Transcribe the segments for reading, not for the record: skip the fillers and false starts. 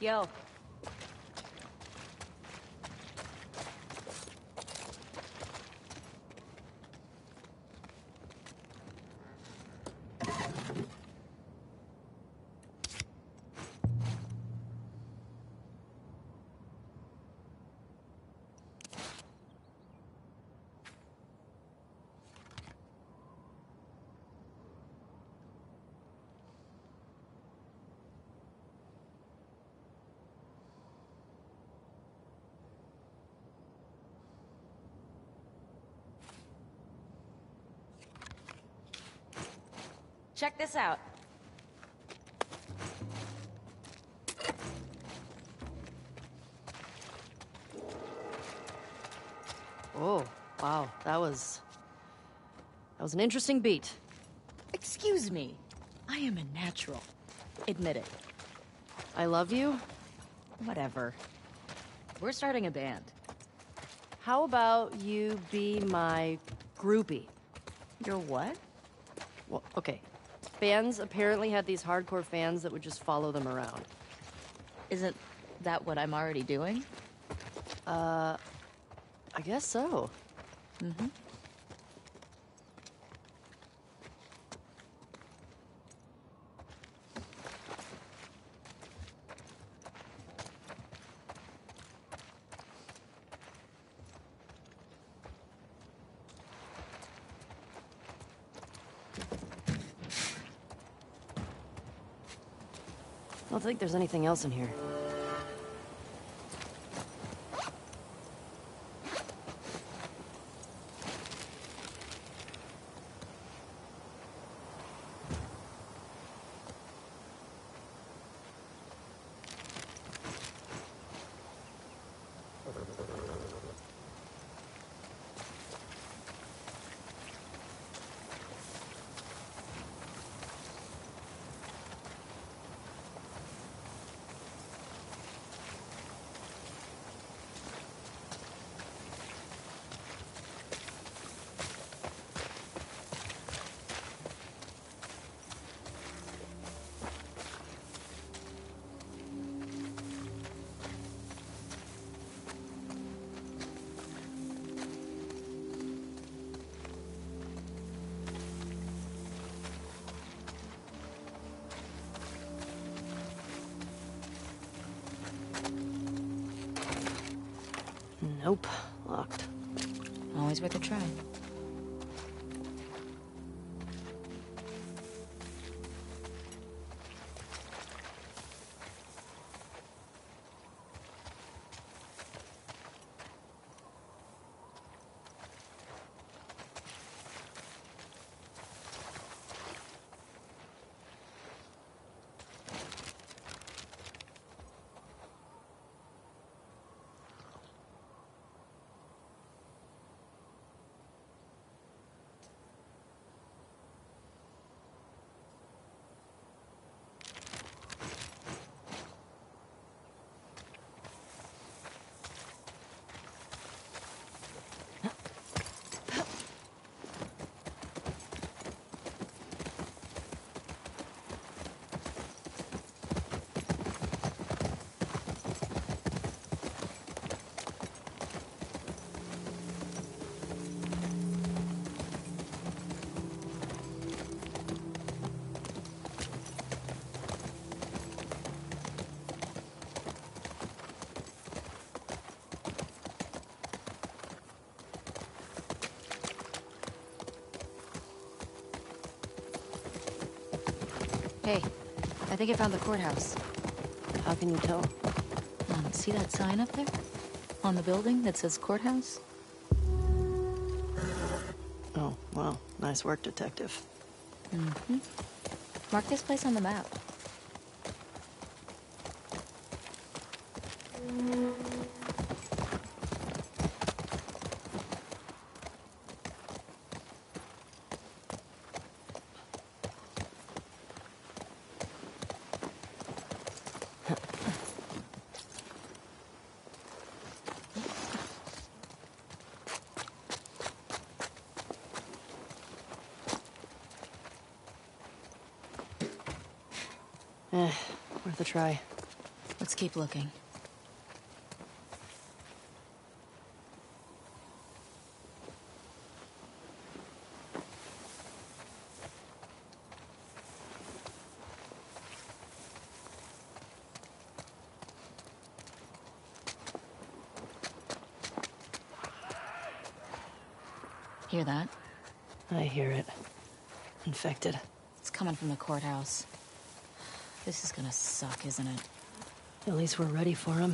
Yo. Check this out. Oh, wow. That was an interesting beat. Excuse me. I am a natural. Admit it. I love you. Whatever. We're starting a band. How about you be my groupie? You're what? Well, okay. Bands apparently had these hardcore fans that would just follow them around. Isn't that what I'm already doing? I guess so. Mm-hmm. I don't think there's anything else in here. Nope. Locked. Always worth a try. Hey, I think I found the courthouse. How can you tell? See that sign up there? On the building that says courthouse? Oh, wow. Nice work, detective. Mm-hmm. Mark this place on the map. Worth a try. Let's keep looking. Hear that? I hear it. Infected. It's coming from the courthouse. This is gonna suck, isn't it? At least we're ready for him.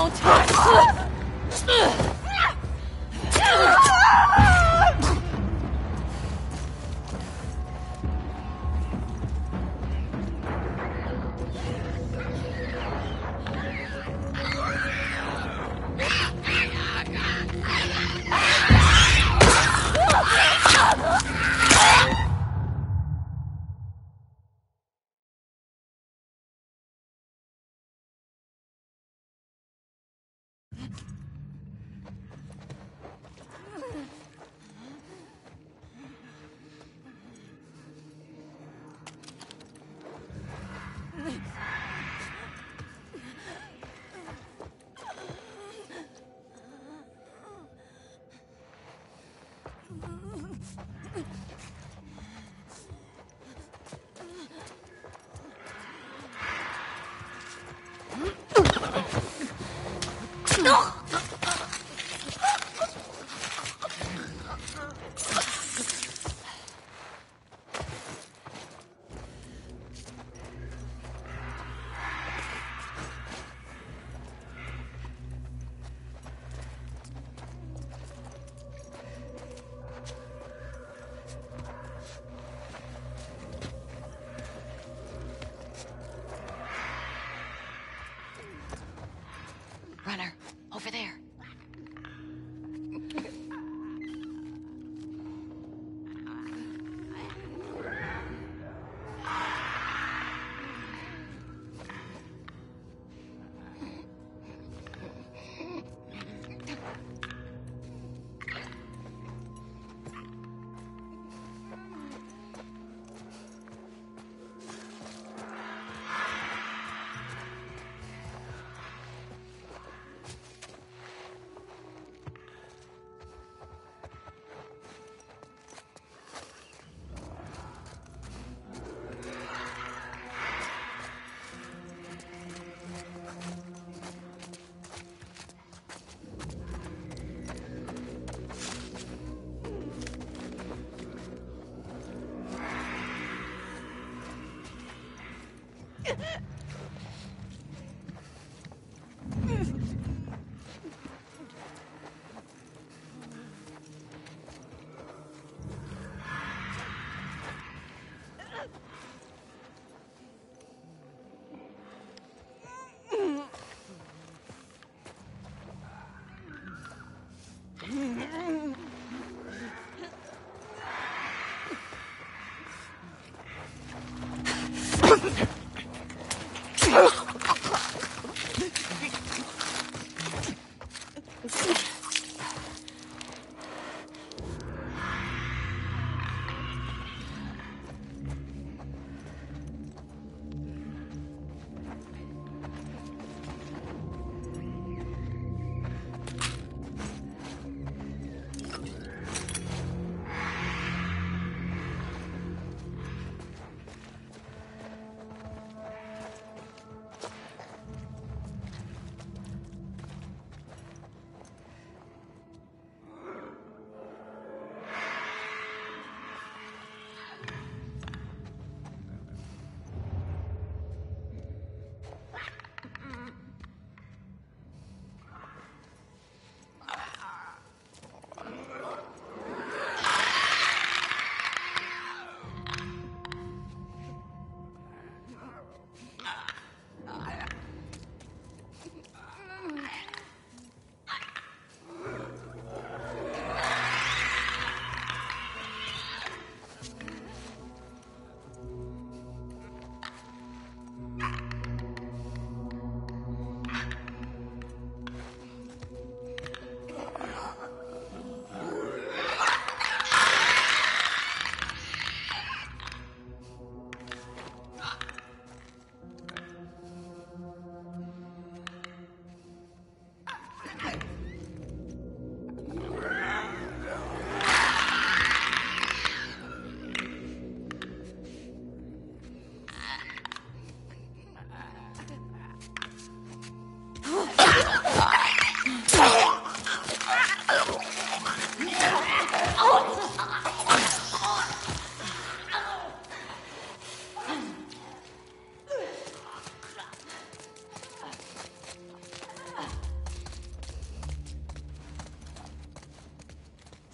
Runner, over there.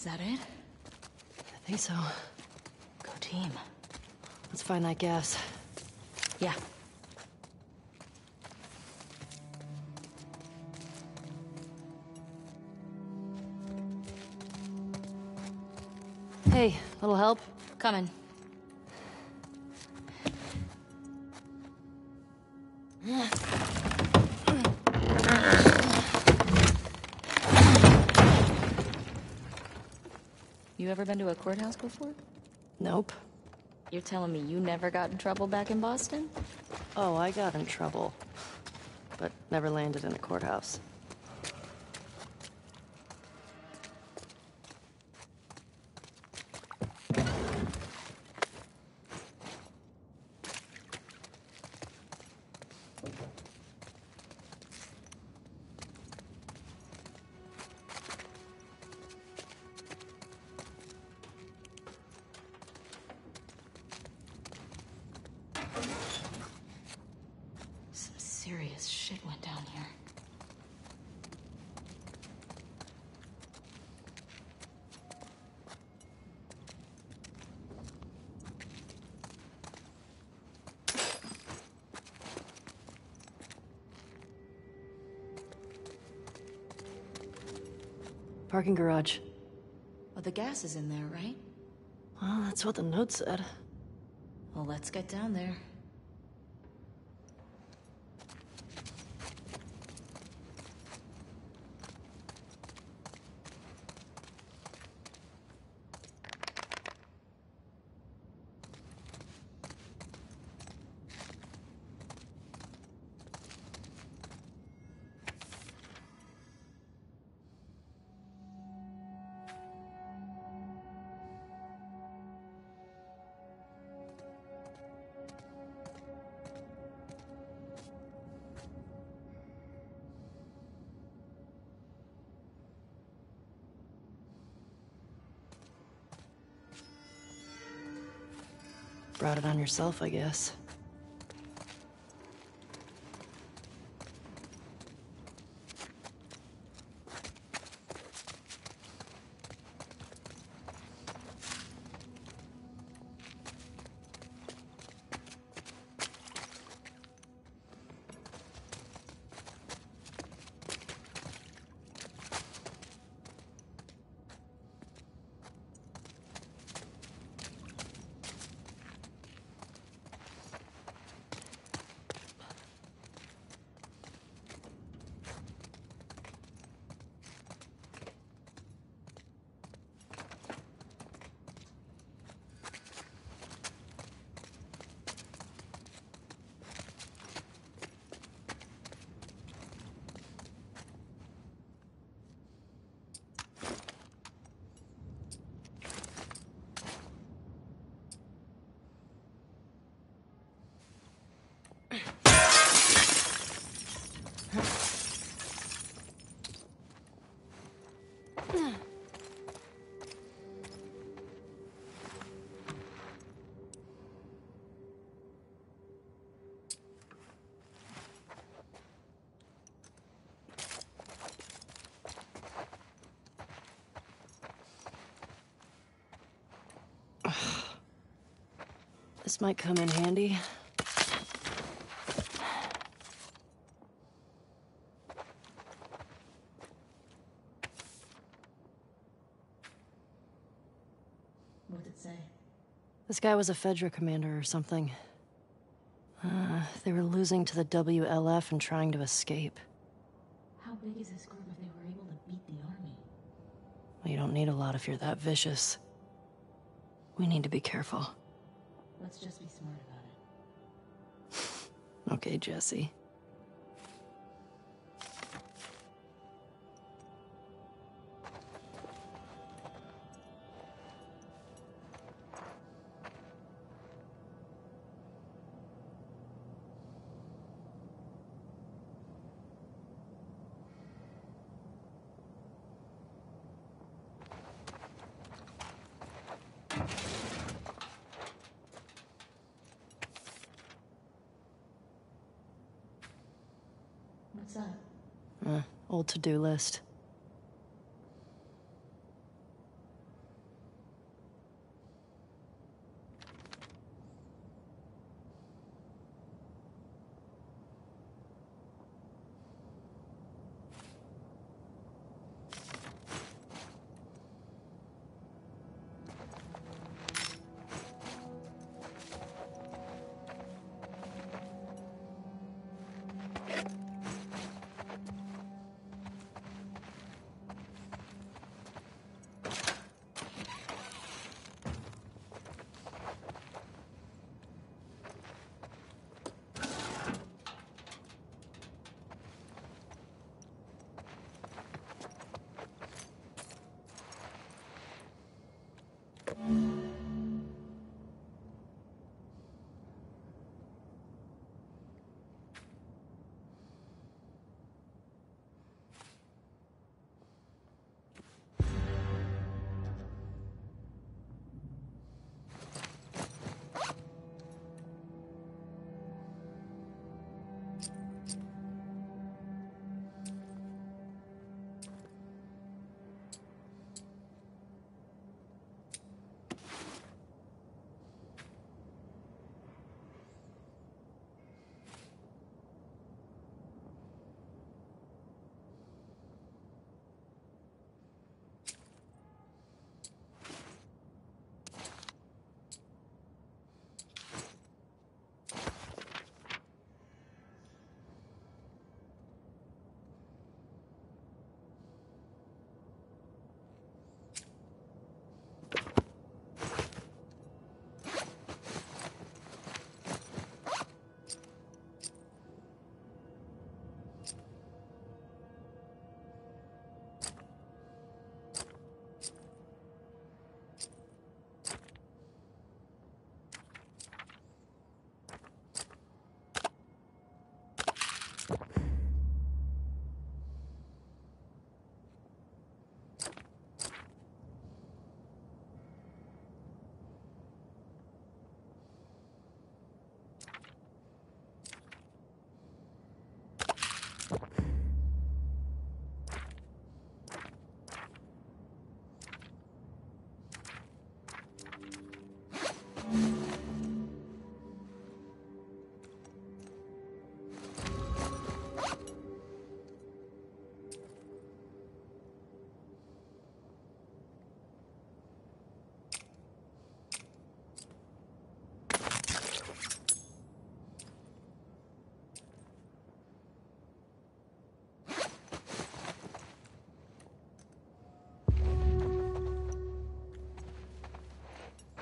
Is that it? I think so. Go team. Let's find that gas. Yeah. Hey, little help? Coming. You ever been to a courthouse before? Nope. You're telling me you never got in trouble back in Boston? Oh, I got in trouble. But never landed in a courthouse. Some serious shit went down here. Parking garage. Well, the gas is in there, right? Well, that's what the note said. Well, let's get down there. Brought it on yourself, I guess. This might come in handy. What'd it say? This guy was a Fedra commander or something. They were losing to the WLF and trying to escape. How big is this group if they were able to beat the army? Well, you don't need a lot if you're that vicious. We need to be careful. Let's just be smart about it. Okay, Jesse. What's that? Old to-do list.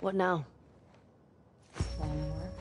What now? Planning work?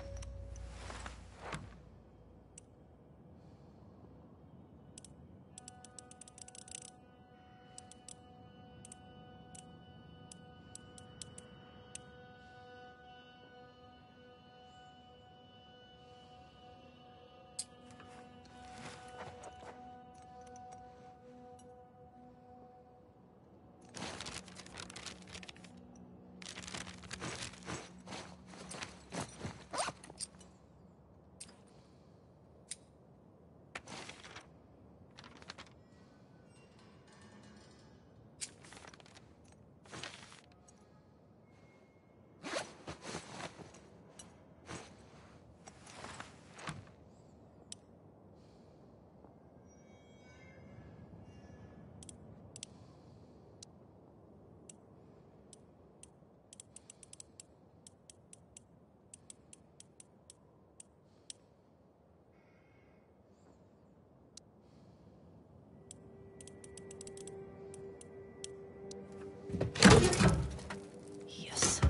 Yes.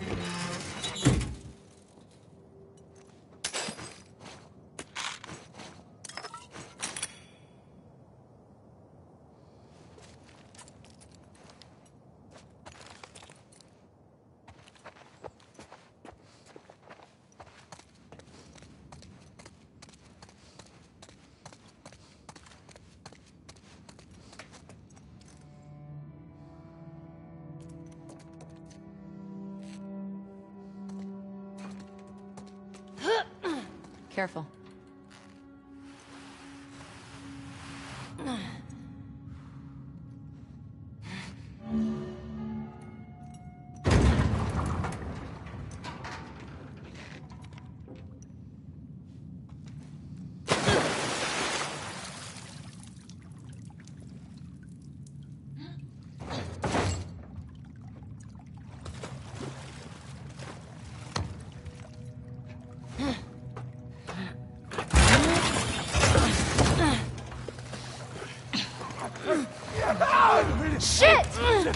Careful. Shit!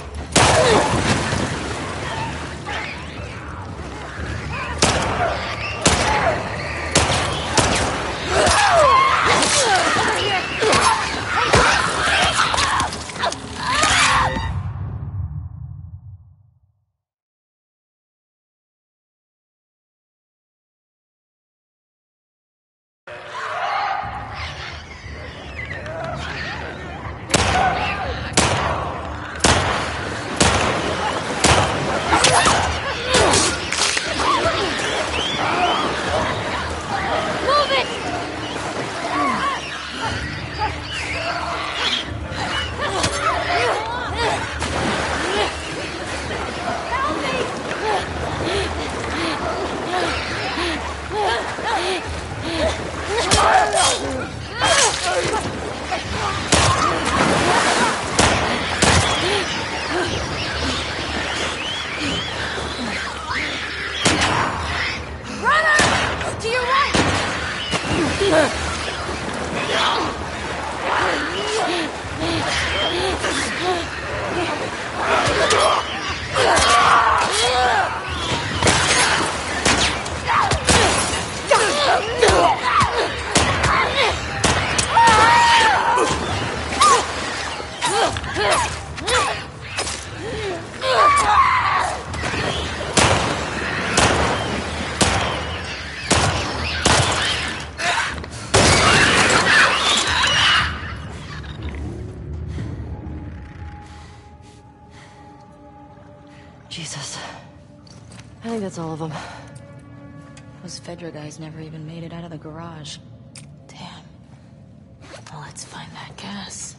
Jesus. I think that's all of them. Those Fedra guys never even made it out of the garage. Damn. Well, let's find that gas.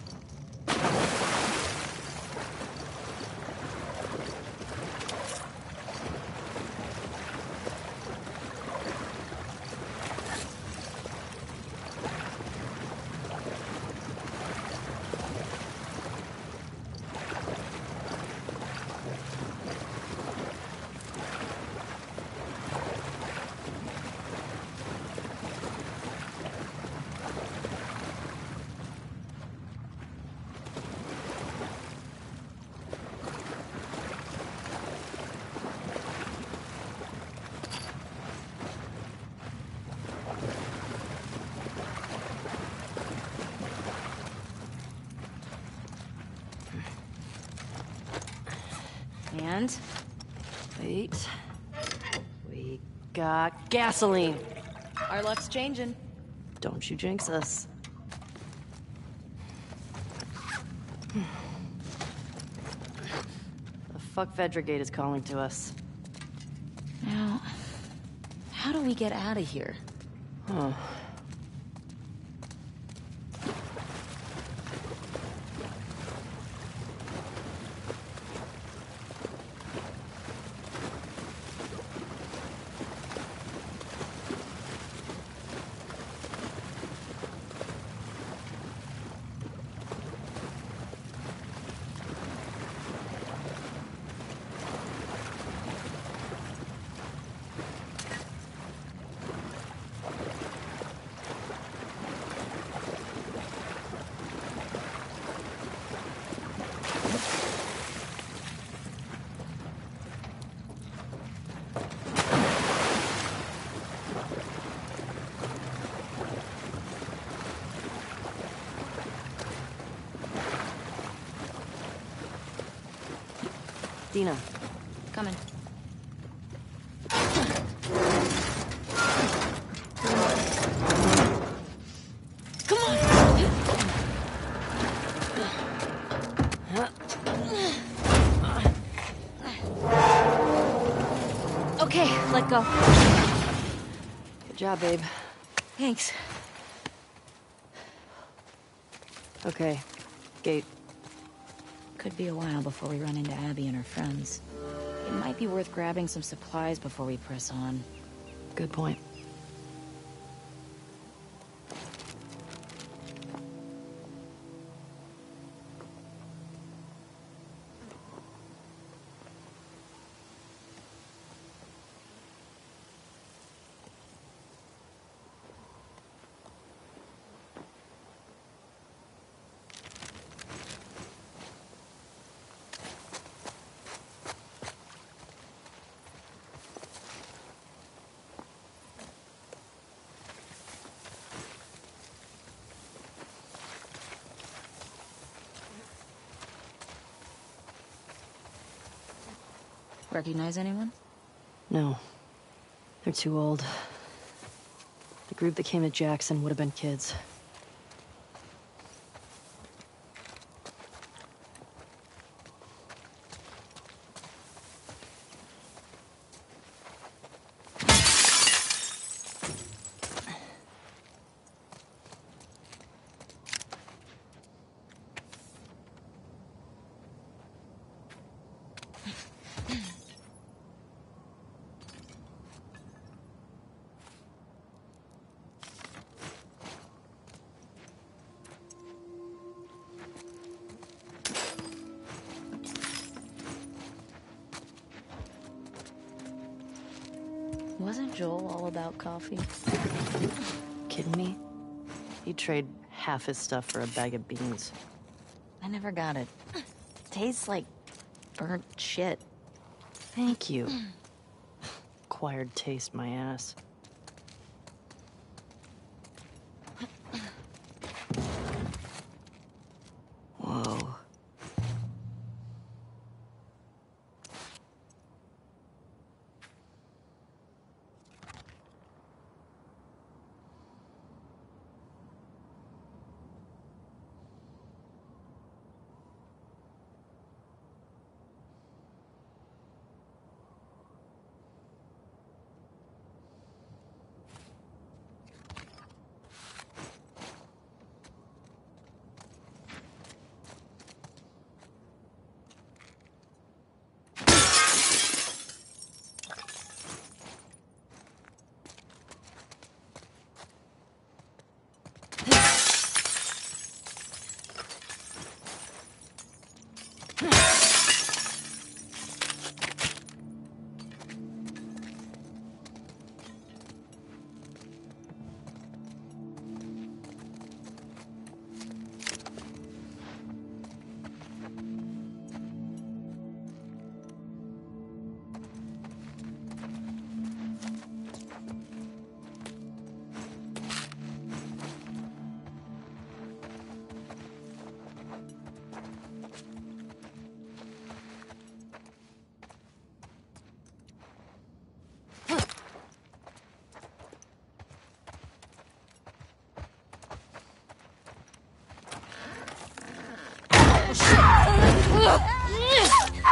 And? Wait. We got gasoline. Our luck's changing. Don't you jinx us. The fuck Vedra Gate is calling to us. Now, how do we get out of here? Huh. Dina. Coming. Come on! Okay, let go. Good job, babe. Thanks. Okay. Gate. Could be a while before we run into Abby and her friends. It might be worth grabbing some supplies before we press on. Good point. Recognize anyone? No. They're too old. The group that came to Jackson would have been kids. Wasn't Joel all about coffee? Kidding me? He'd trade half his stuff for a bag of beans. I never got it. Tastes like burnt shit. Thank you. Acquired taste, my ass. Whoa.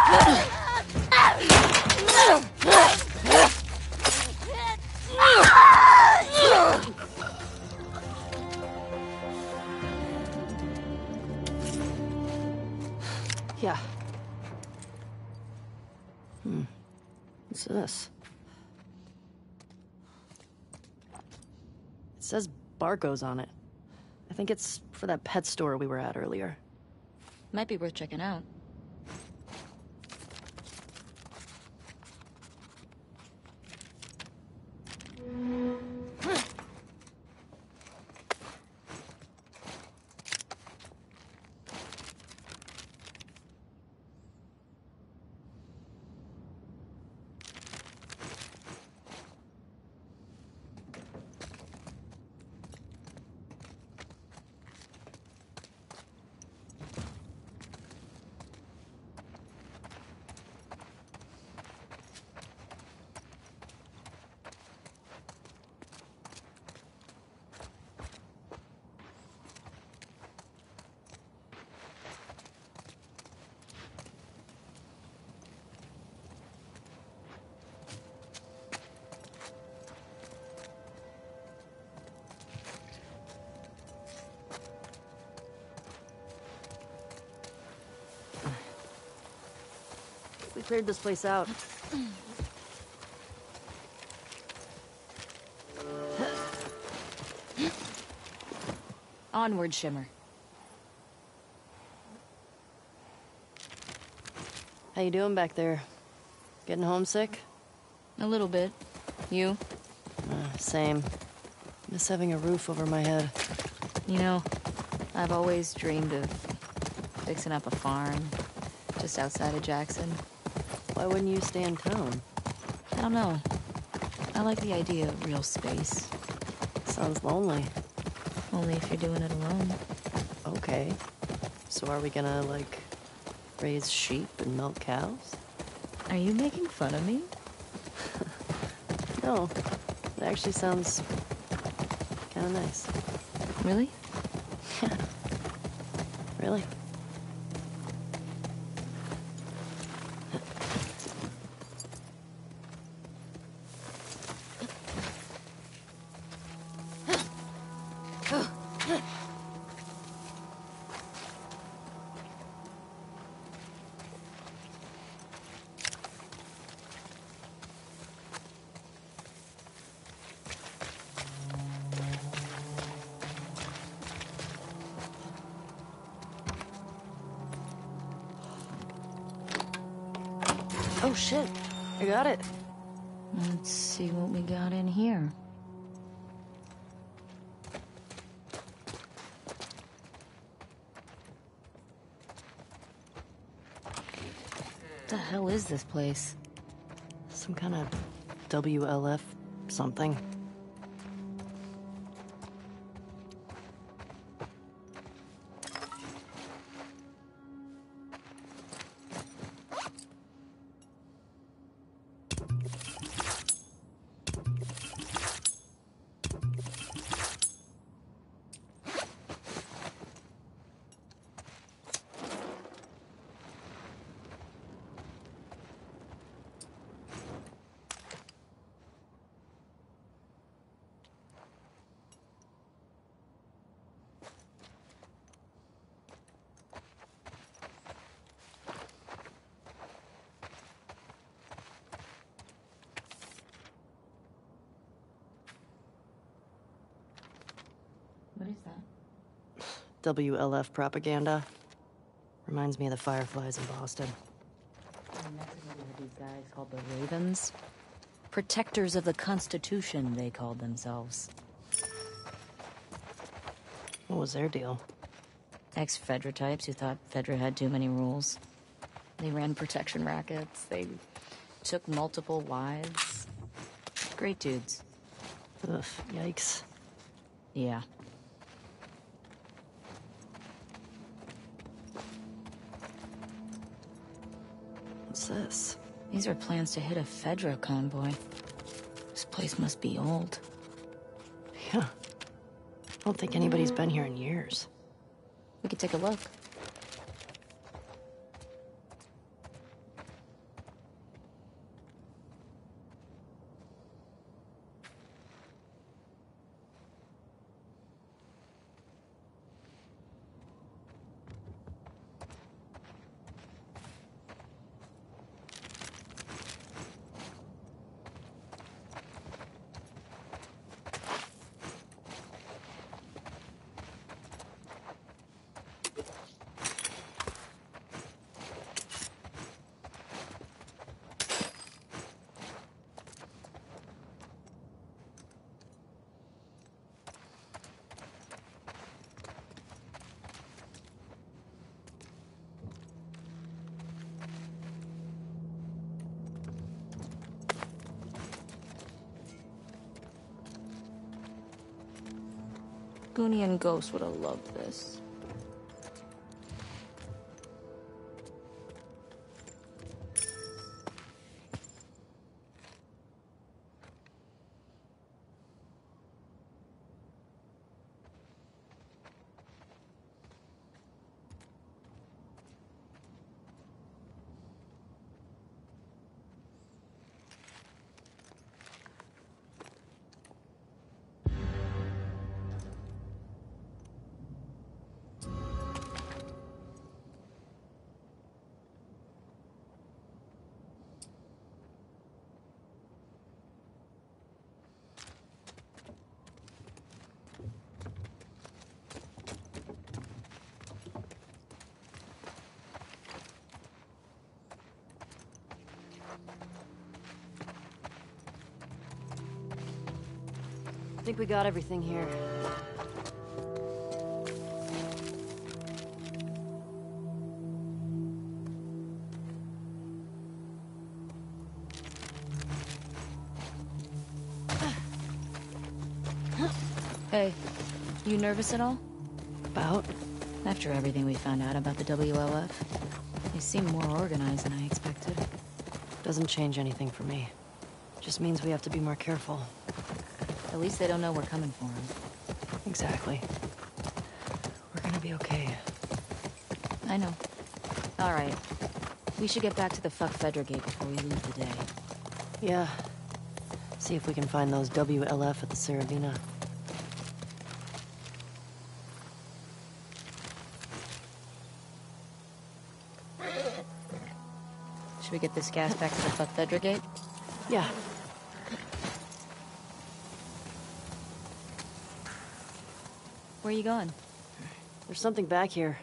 Yeah. What's this? It says Barco's on it. I think it's for that pet store we were at earlier. Might be worth checking out. We cleared this place out. Onward, Shimmer. How you doing back there? Getting homesick? A little bit. You? Same. Miss having a roof over my head. You know, I've always dreamed of fixing up a farm just outside of Jackson. Why wouldn't you stay in town? I don't know. I like the idea of real space. Sounds lonely. Only if you're doing it alone. Okay. So are we gonna, like, raise sheep and milk cows? Are you making fun of me? No. It actually sounds kinda nice. Really? Yeah. Really? Oh shit, I got it. Let's see what we got in here. What the hell is this place? Some kind of WLF something. What is that? WLF propaganda. Reminds me of the Fireflies in Boston. In Mexico, we had these guys called the Ravens. Protectors of the Constitution, they called themselves. What was their deal? Ex-Fedra types who thought Fedra had too many rules. They ran protection rackets. They took multiple wives. Great dudes. Ugh, yikes. Yeah. What's this? These are plans to hit a Fedra convoy. This place must be old. Yeah. I don't think anybody's been here in years. We could take a look. Goonie and Ghost would have loved this. I think we got everything here. Hey, you nervous at all? About? After everything we found out about the WLF, they seem more organized than I expected. Doesn't change anything for me. Just means we have to be more careful. At least they don't know we're coming for them. Exactly. We're gonna be okay. I know. All right. We should get back to the fuck Fedra gate before we lose the day. Yeah. See if we can find those WLF at the Saravina. Should we get this gas back to the fuck Fedra gate? Yeah. Where are you going? There's something back here.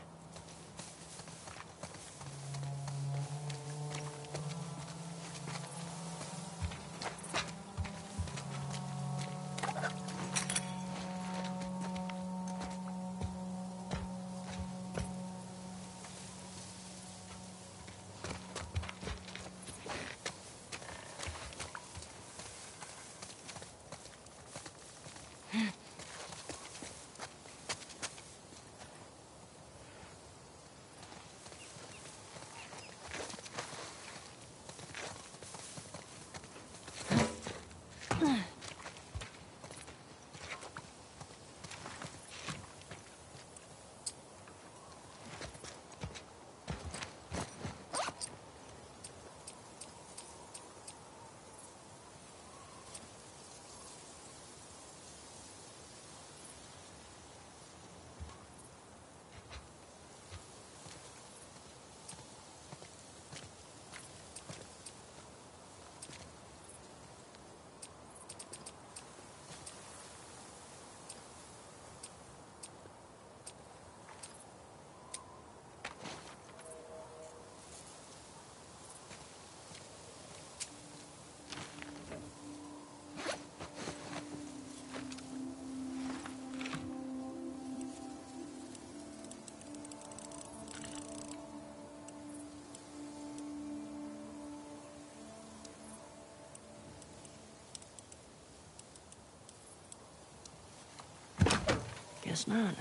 Guess not.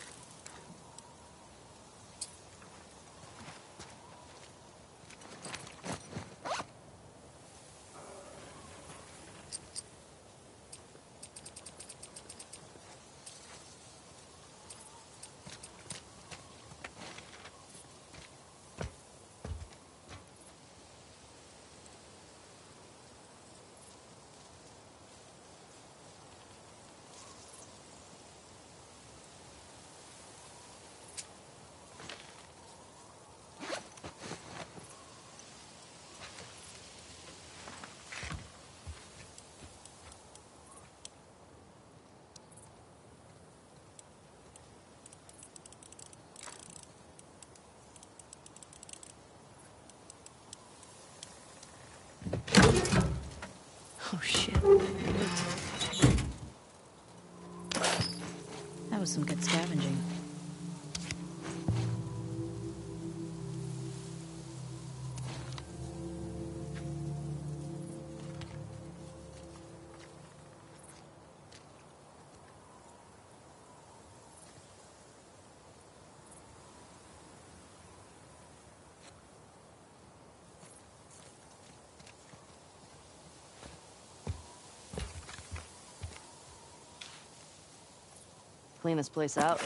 Oh, shit. That was some good scavenging. clean this place out.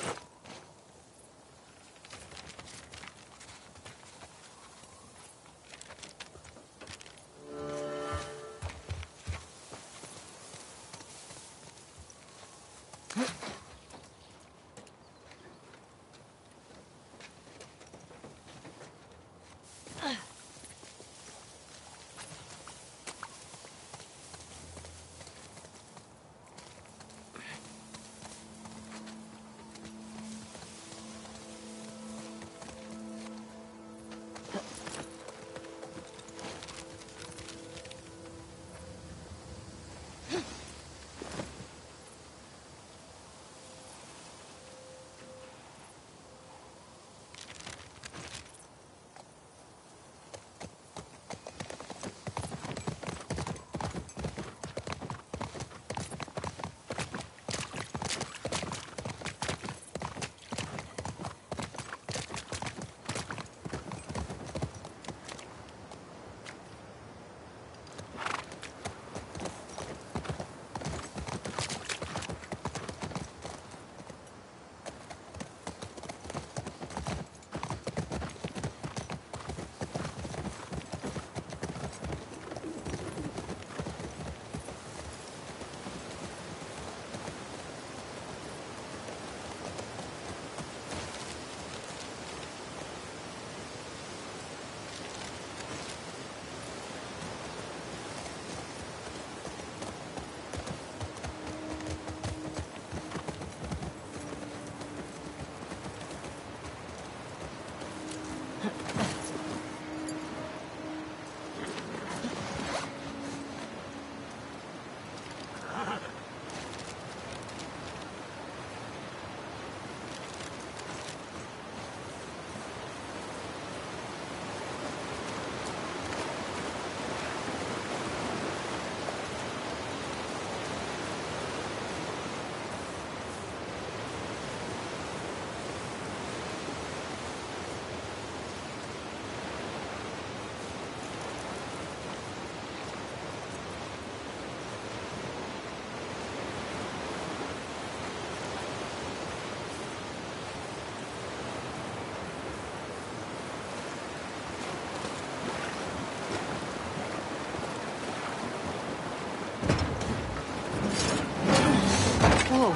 Whoa.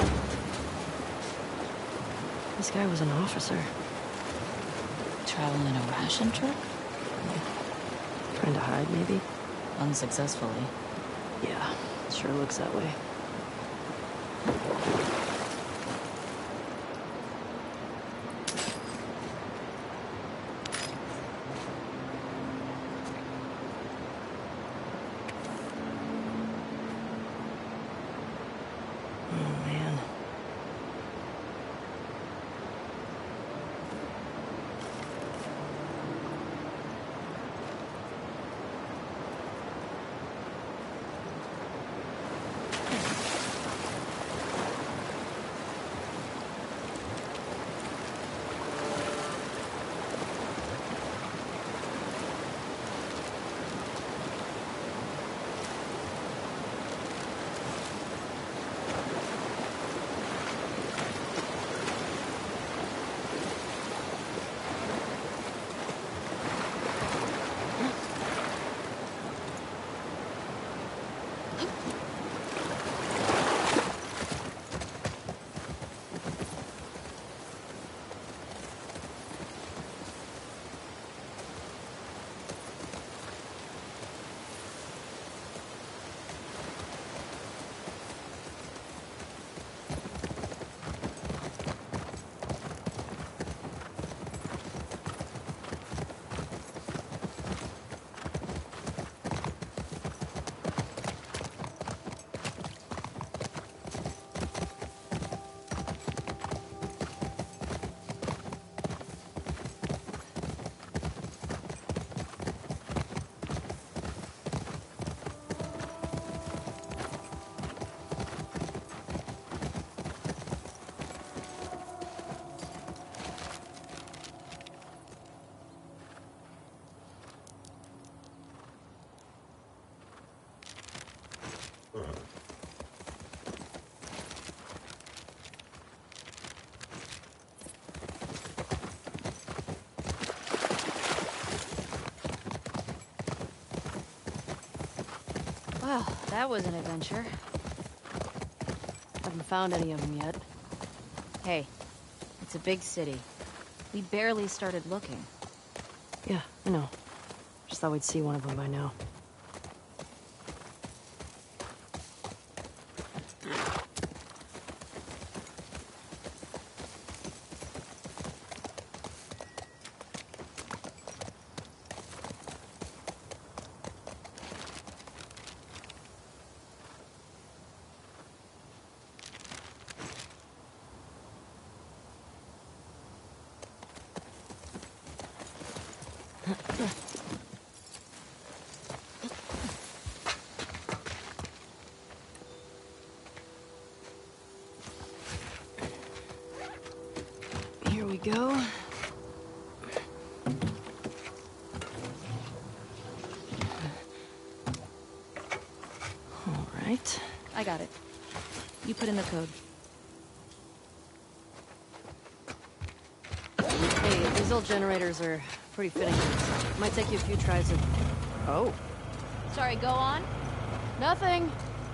This guy was an officer. Traveling a ration truck? Trying to hide, maybe? Unsuccessfully. Yeah, sure looks that way. Oh, man. Well, that was an adventure. Haven't found any of them yet. Hey, it's a big city. We barely started looking. Yeah, I know. Just thought we'd see one of them by now. Here we go. All right. I got it. You put in the code. Hey, these old generators are pretty finicky. Might take you a few tries of... Oh. Sorry, go on. Nothing.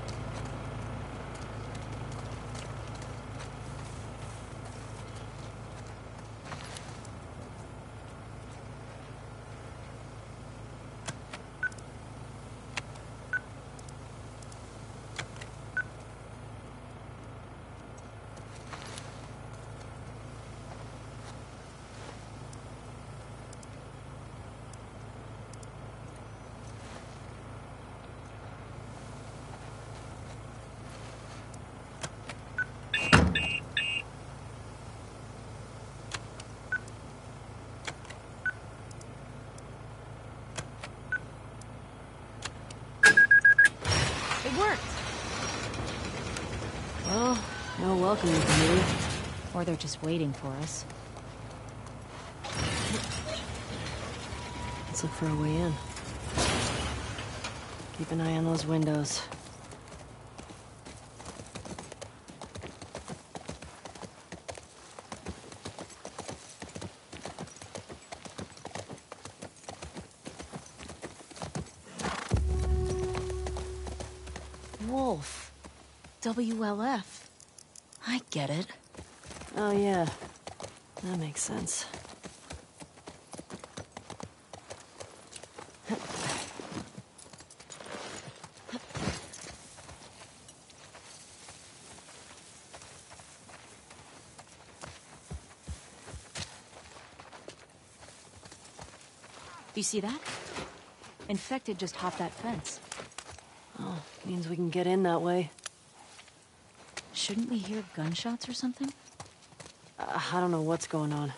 It worked. Well, no welcoming committee. Or they're just waiting for us. Let's look for a way in. Keep an eye on those windows. Wolf. WLF. I get it. Oh, yeah. That makes sense. You see that? Infected just hopped that fence. Oh, means we can get in that way. Shouldn't we hear gunshots or something? I don't know what's going on.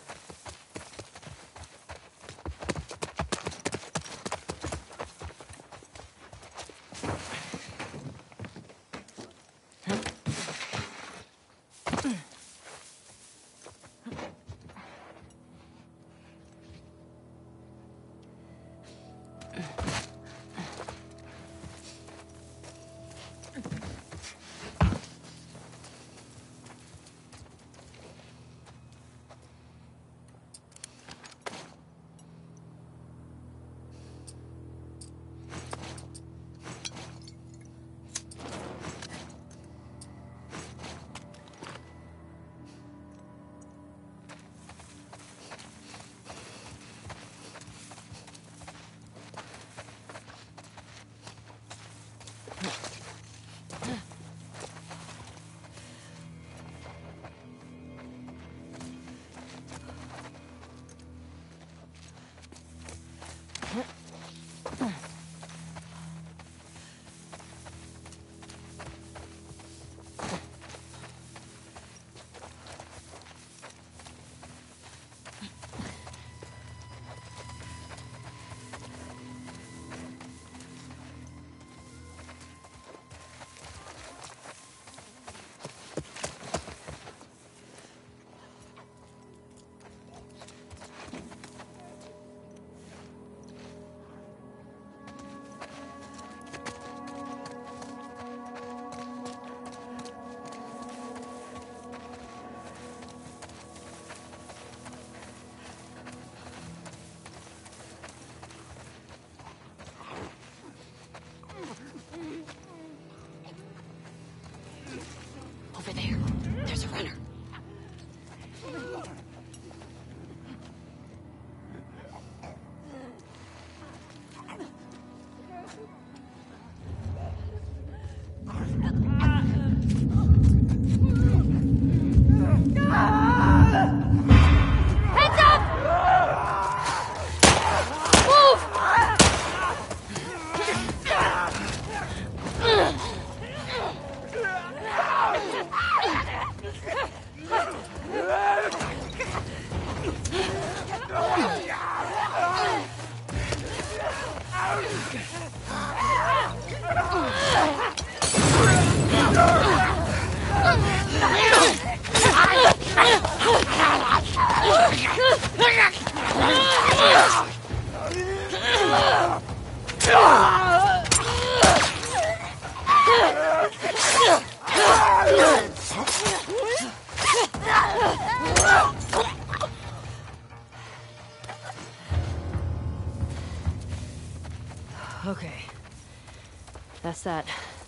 Okay. That's that.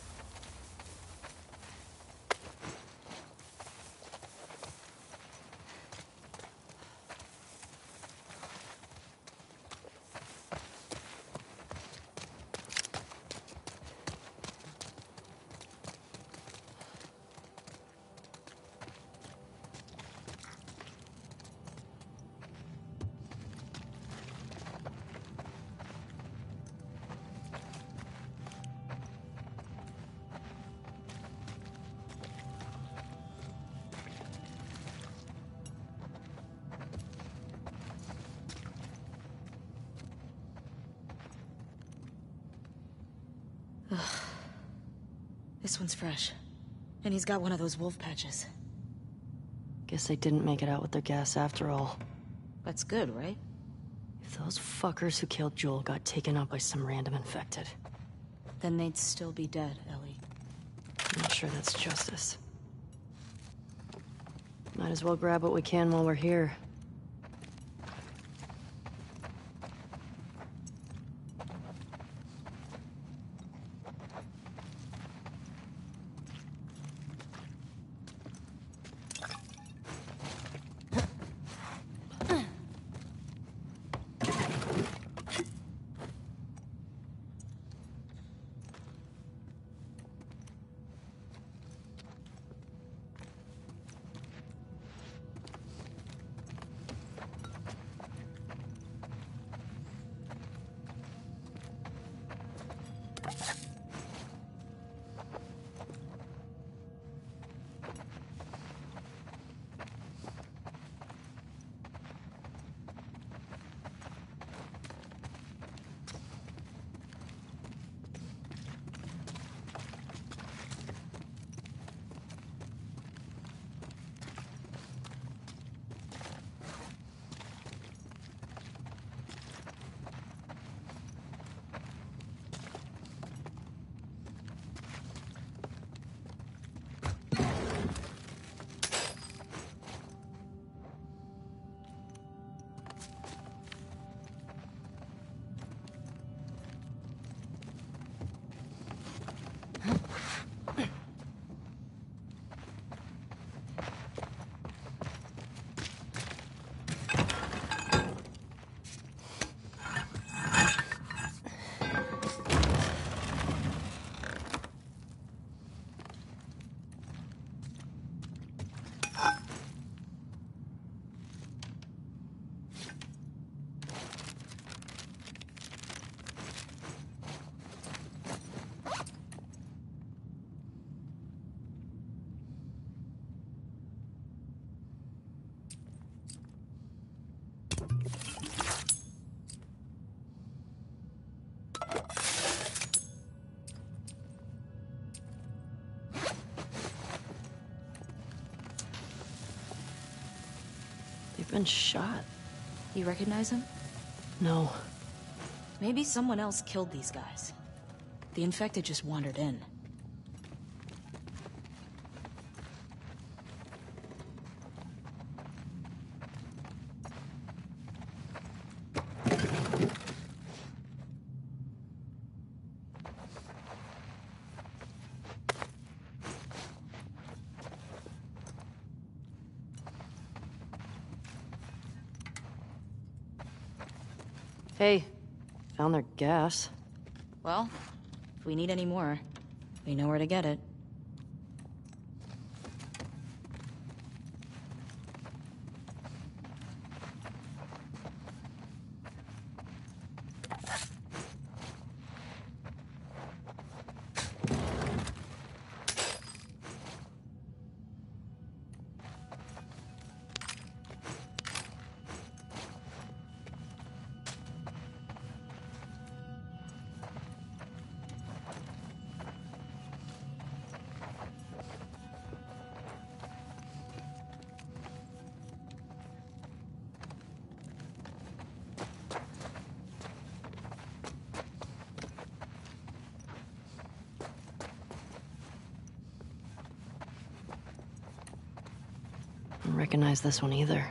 This one's fresh. And he's got one of those wolf patches. Guess they didn't make it out with their gas after all. That's good, right? If those fuckers who killed Joel got taken out by some random infected, Then they'd still be dead, Ellie. I'm not sure that's justice. Might as well grab what we can while we're here. They've been shot. You recognize him? No. Maybe someone else killed these guys. The infected just wandered in. Hey, found their gas. Well, if we need any more, we know where to get it. don't recognize this one either.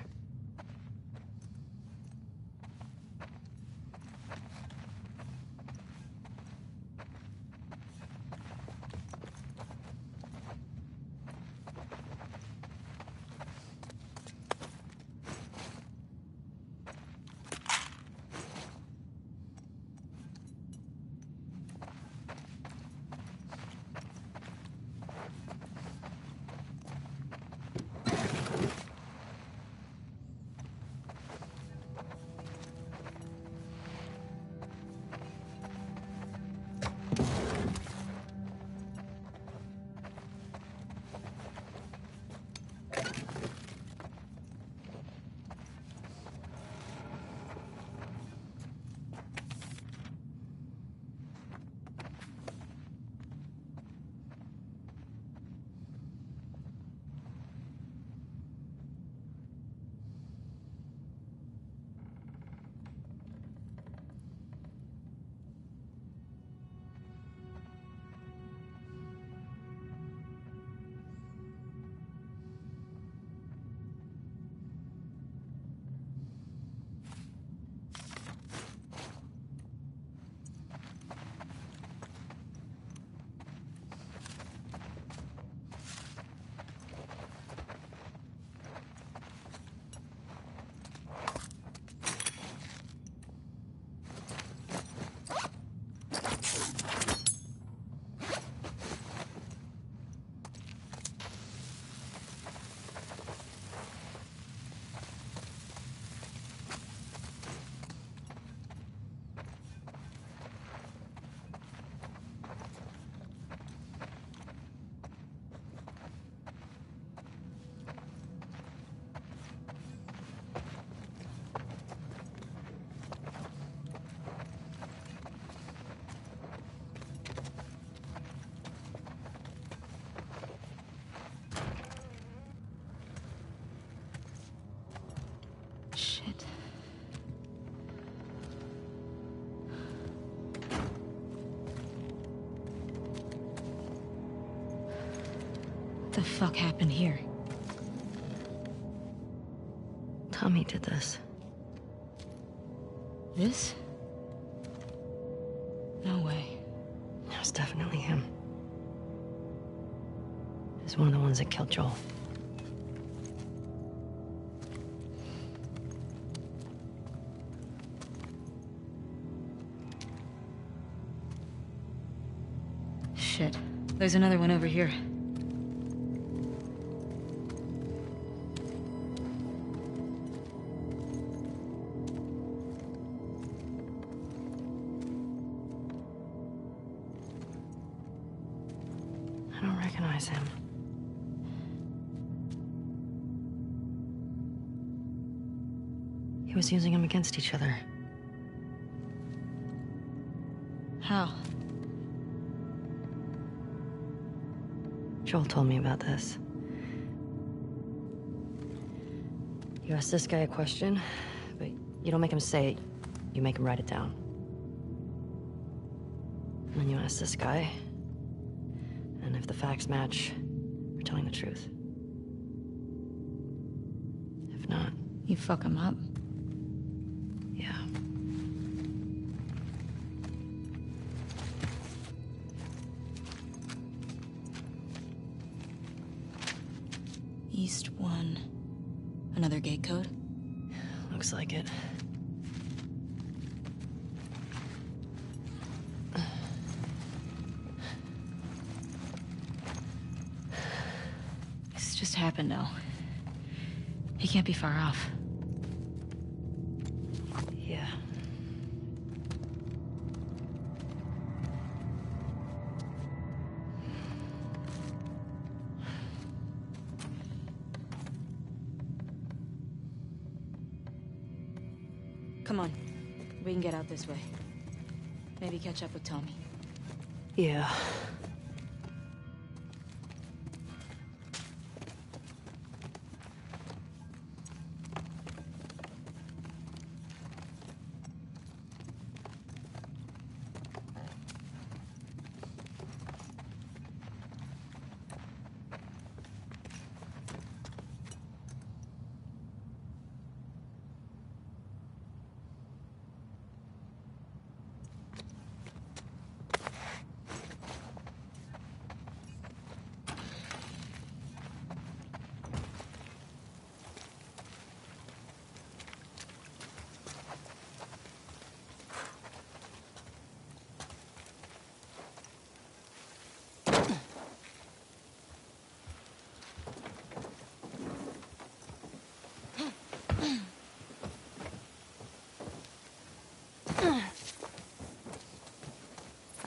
Shit. What the fuck happened here? Tommy did this. This? No way. It was definitely him. He's one of the ones that killed Joel. Shit. There's another one over here. I don't recognize him. He was using them against each other. How? Joel told me about this. You ask this guy a question, but you don't make him say it. You make him write it down. And then you ask this guy, and if the facts match, you're telling the truth. If not, You fuck him up? yeah. East 1. Another gate code? Looks like it. This just happened now. He can't be far off. Yeah. Come on. We can get out this way. Maybe catch up with Tommy. Yeah.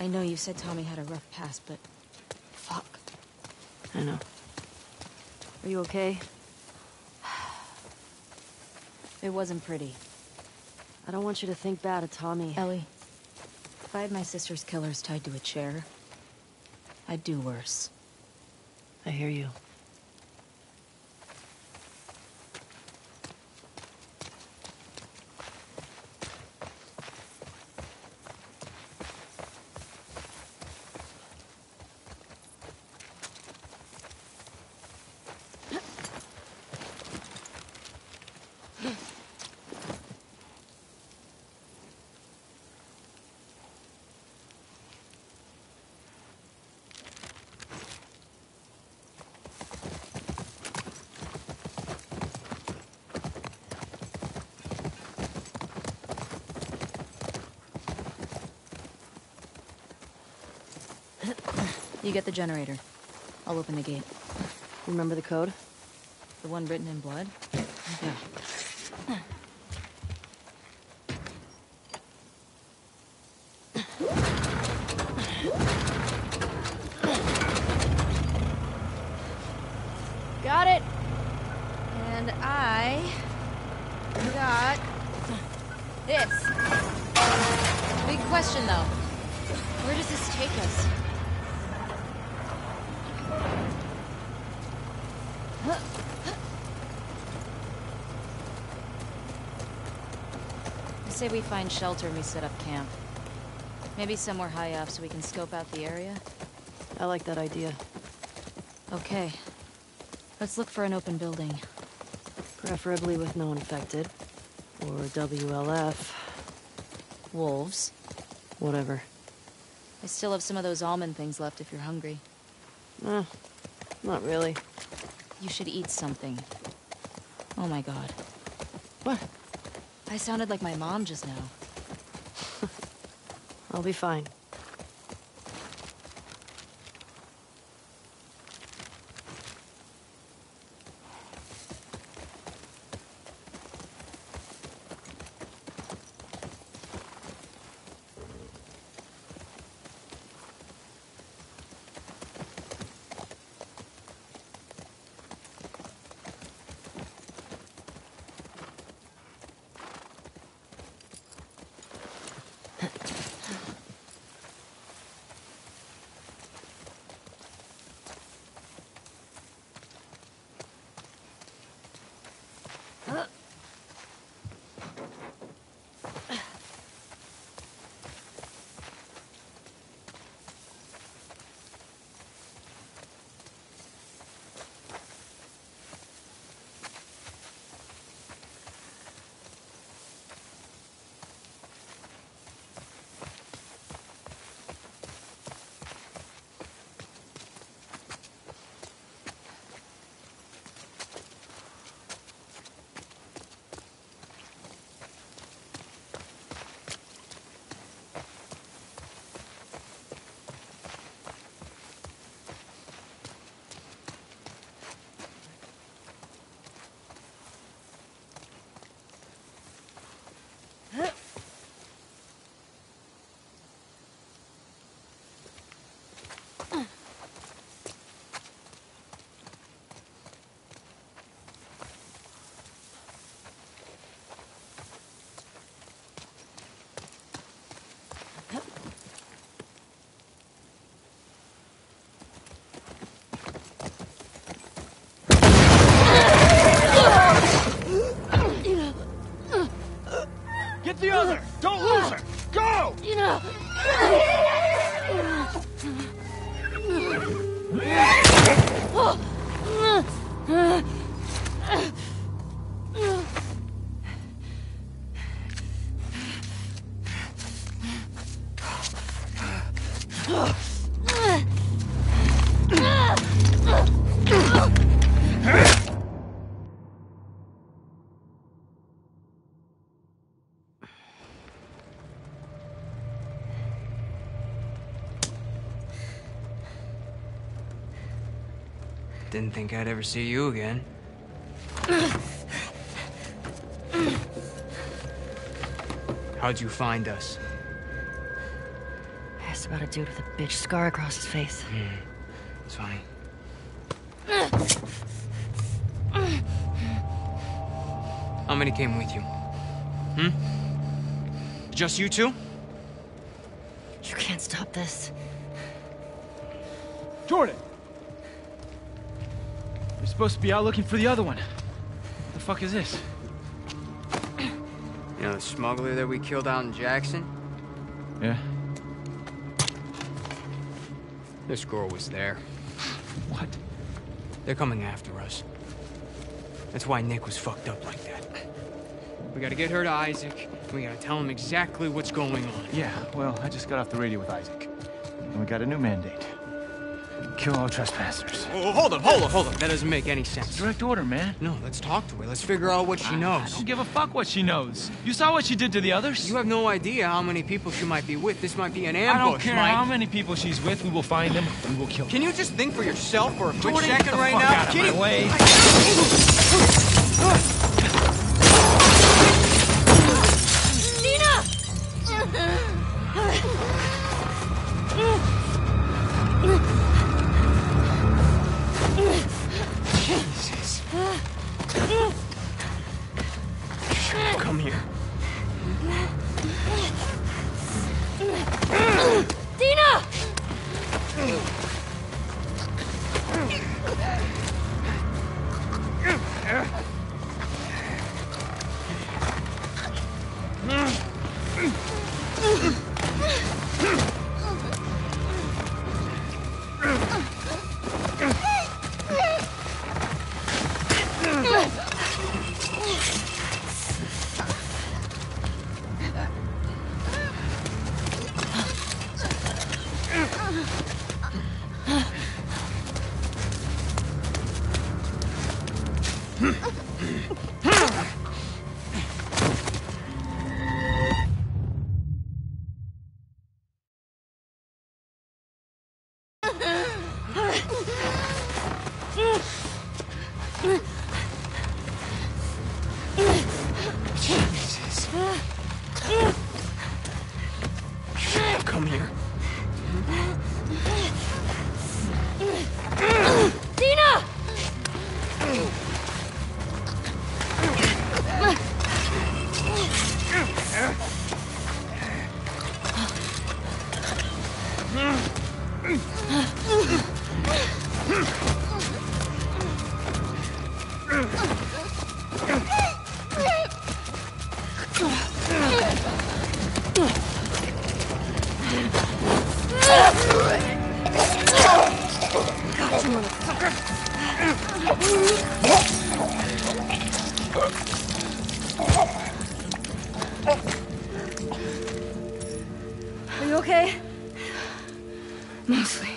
I know you said Tommy had a rough past, but... fuck. I know. Are you okay? It wasn't pretty. I don't want you to think bad of Tommy. Ellie, if I had my sister's killers tied to a chair, I'd do worse. I hear you. You get the generator. I'll open the gate. Remember the code? The one written in blood? Yeah. Got it! And I... got... this. Big question, though. Where does this take us? I say we find shelter and we set up camp. Maybe somewhere high up so we can scope out the area. I like that idea. Okay. Let's look for an open building. Preferably with no infected. Or WLF. Wolves. Whatever. I still have some of those almond things left if you're hungry. Not really. You should eat something. Oh my god. What? I sounded like my mom just now. I'll be fine. Get the other! Don't lose her! Go! Didn't think I'd ever see you again. How'd you find us? about a dude with a bitch scar across his face. It's funny. How many came with you? Just you two? You can't stop this. Jordan! You're supposed to be out looking for the other one. What the fuck is this? You know the smuggler that we killed out in Jackson? Yeah? This girl was there. What? They're coming after us. That's why Nick was fucked up like that. We gotta get her to Isaac, and we gotta tell him exactly what's going on. Yeah, well, I just got off the radio with Isaac. And we got a new mandate. Kill all trespassers. Oh, hold up. That doesn't make any sense. Direct order, man. No, let's talk to her. Let's figure out what she I knows. don't give a fuck what she knows. You saw what she did to the others? You have no idea how many people she might be with. This might be an I ambush, don't care Mike. how many people she's with. We will find them. We will kill them. Can you just think for yourself for a quick Jordan, second get the right fuck now? out of my way. Jesus. Come here. Dina! Jesus. Come here. Dina! Are you okay? Mostly.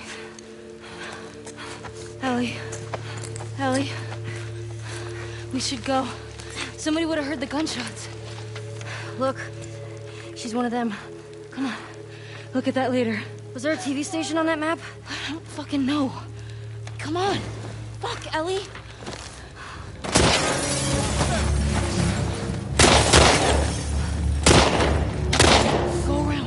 Ellie. We should go. Somebody would have heard the gunshots. Look, she's one of them. Come on. Look at that later. Was there a TV station on that map? I don't fucking know. Come on. Fuck, Ellie. Go around.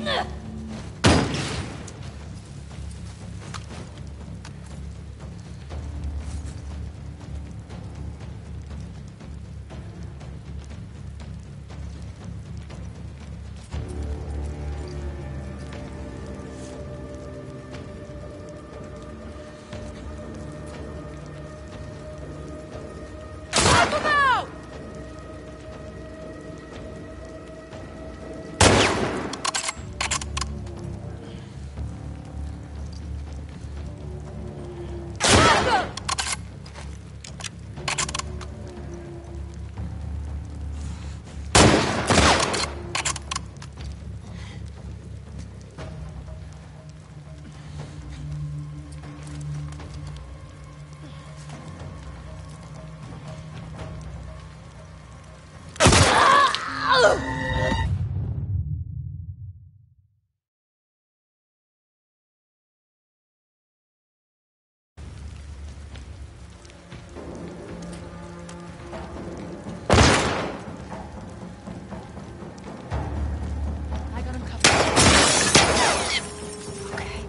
I got him covered. Okay.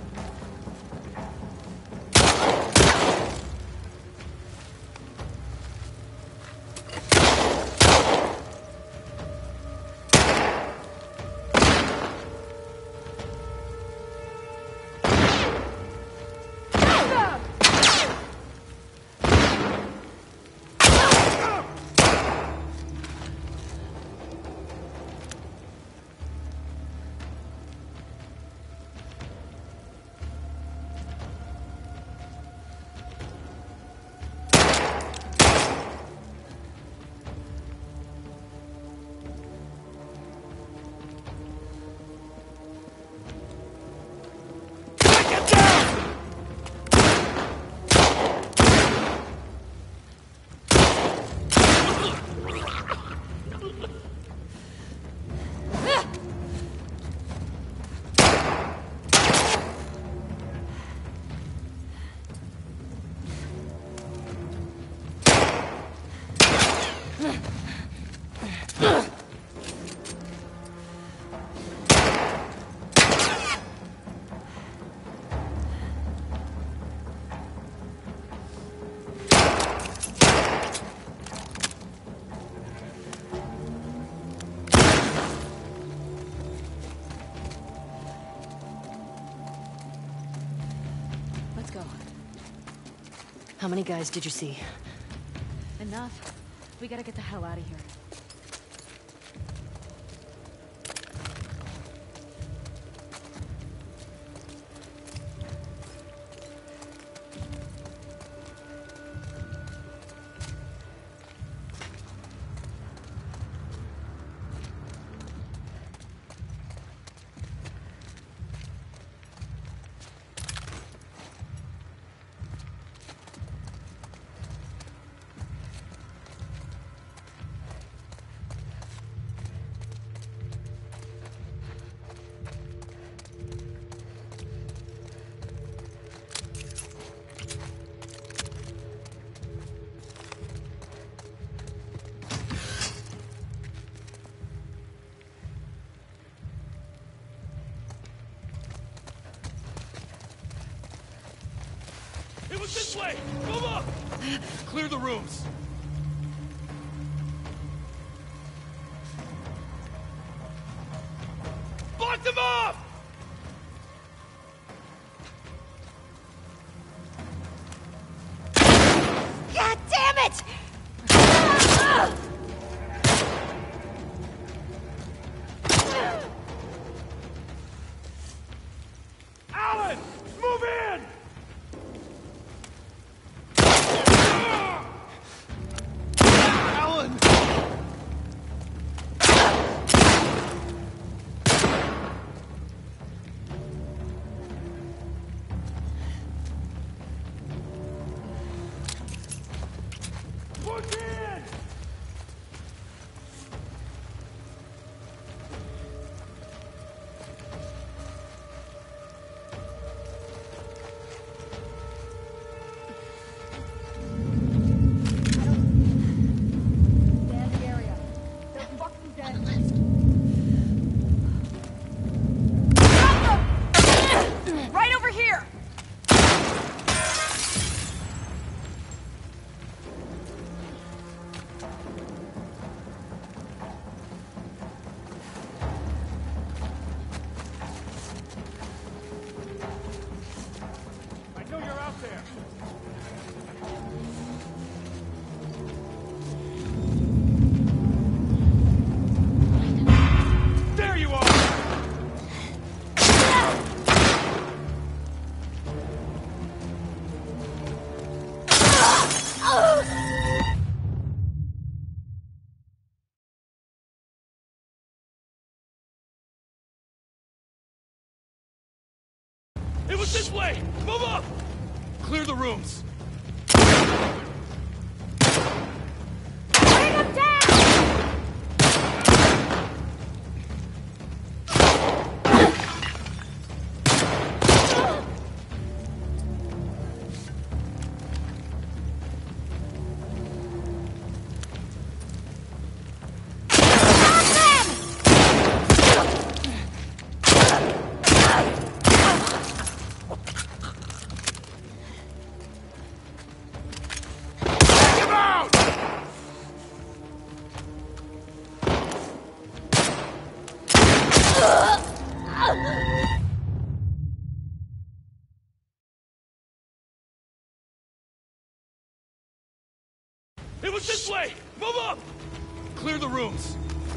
Let's go. How many guys did you see? Enough. We gotta get the hell out of here. It was this way! Move up! Clear the rooms. Block them off! God damn it! Alan! Move in! Alan! It was this way! Move up! Clear the rooms. Bring him down! It was this way! Move up! Clear the rooms.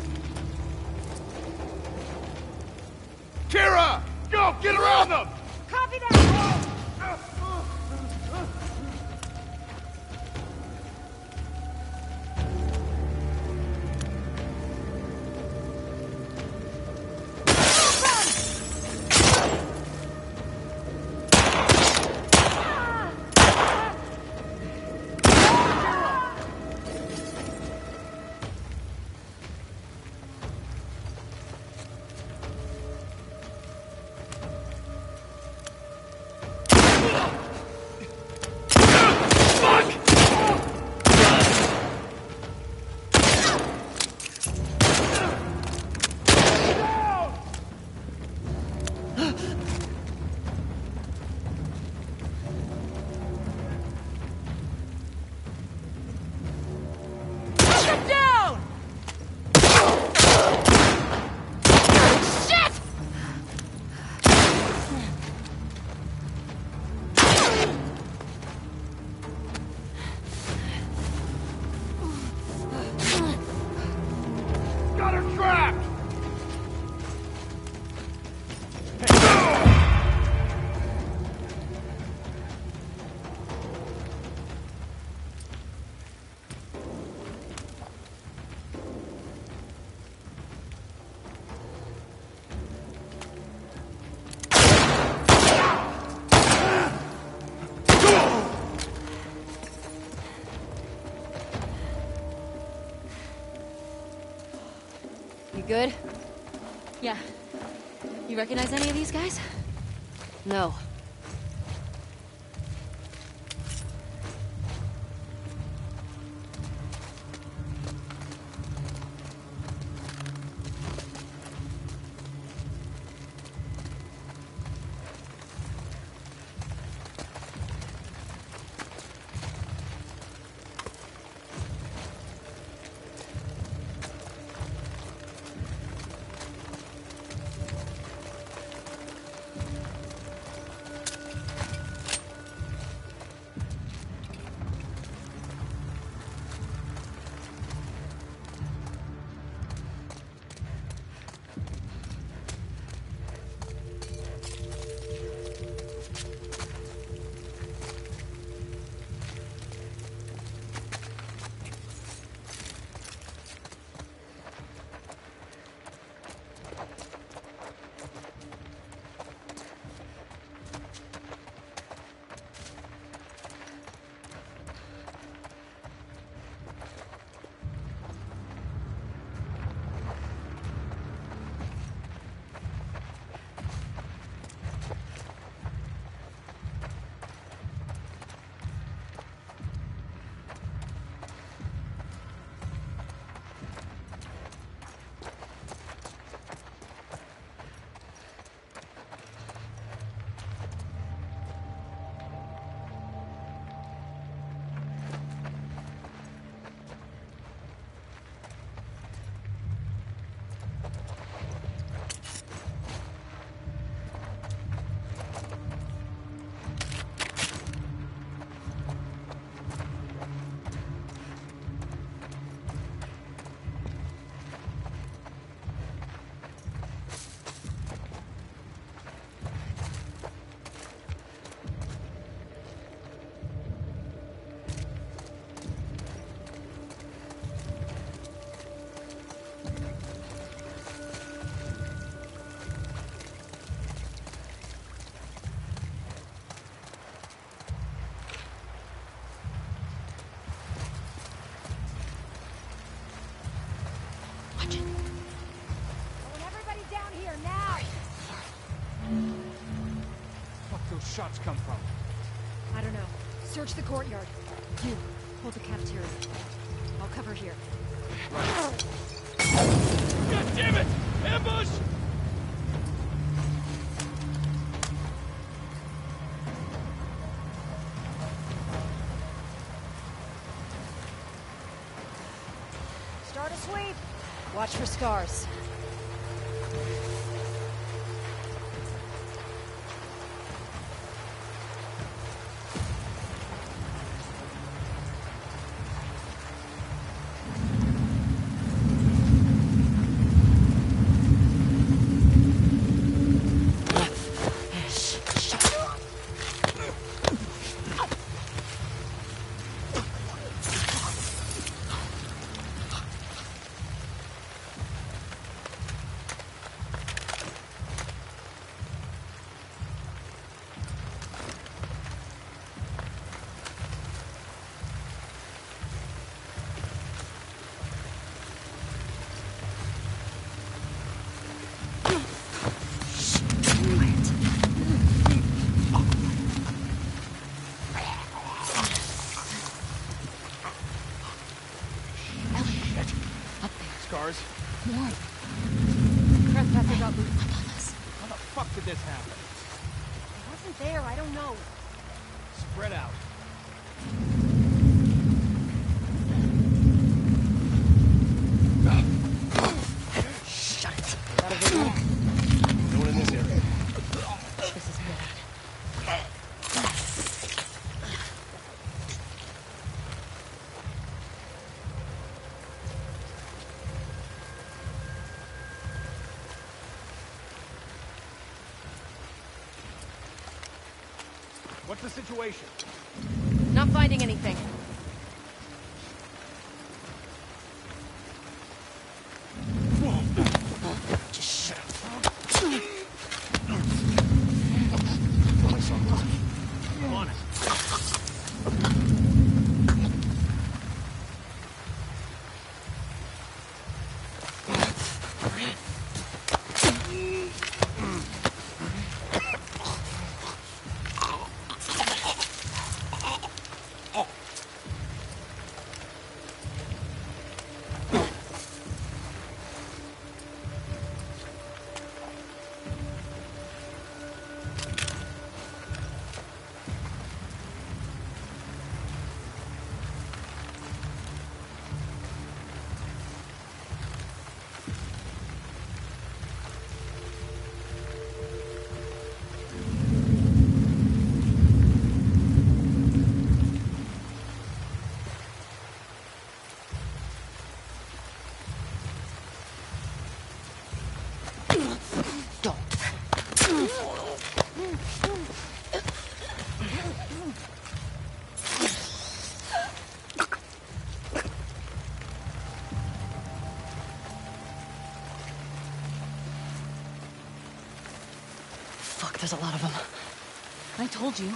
Kira! Go! Get around them! Copy that! Got her trapped! You good? Yeah. You recognize any of these guys? No. shots come from? I don't know. Search the courtyard. You, hold the cafeteria. I'll cover here. God damn it! Ambush! Start a sweep. Watch for scars. Scars? More. Crap, I forgot we... How the fuck did this happen? I wasn't there, I don't know. Spread out. Shut it. Got a video? No one in this area. This is bad. What's the situation? Not finding anything. Just shut up. I'm on it. Fuck, there's a lot of them. I told you.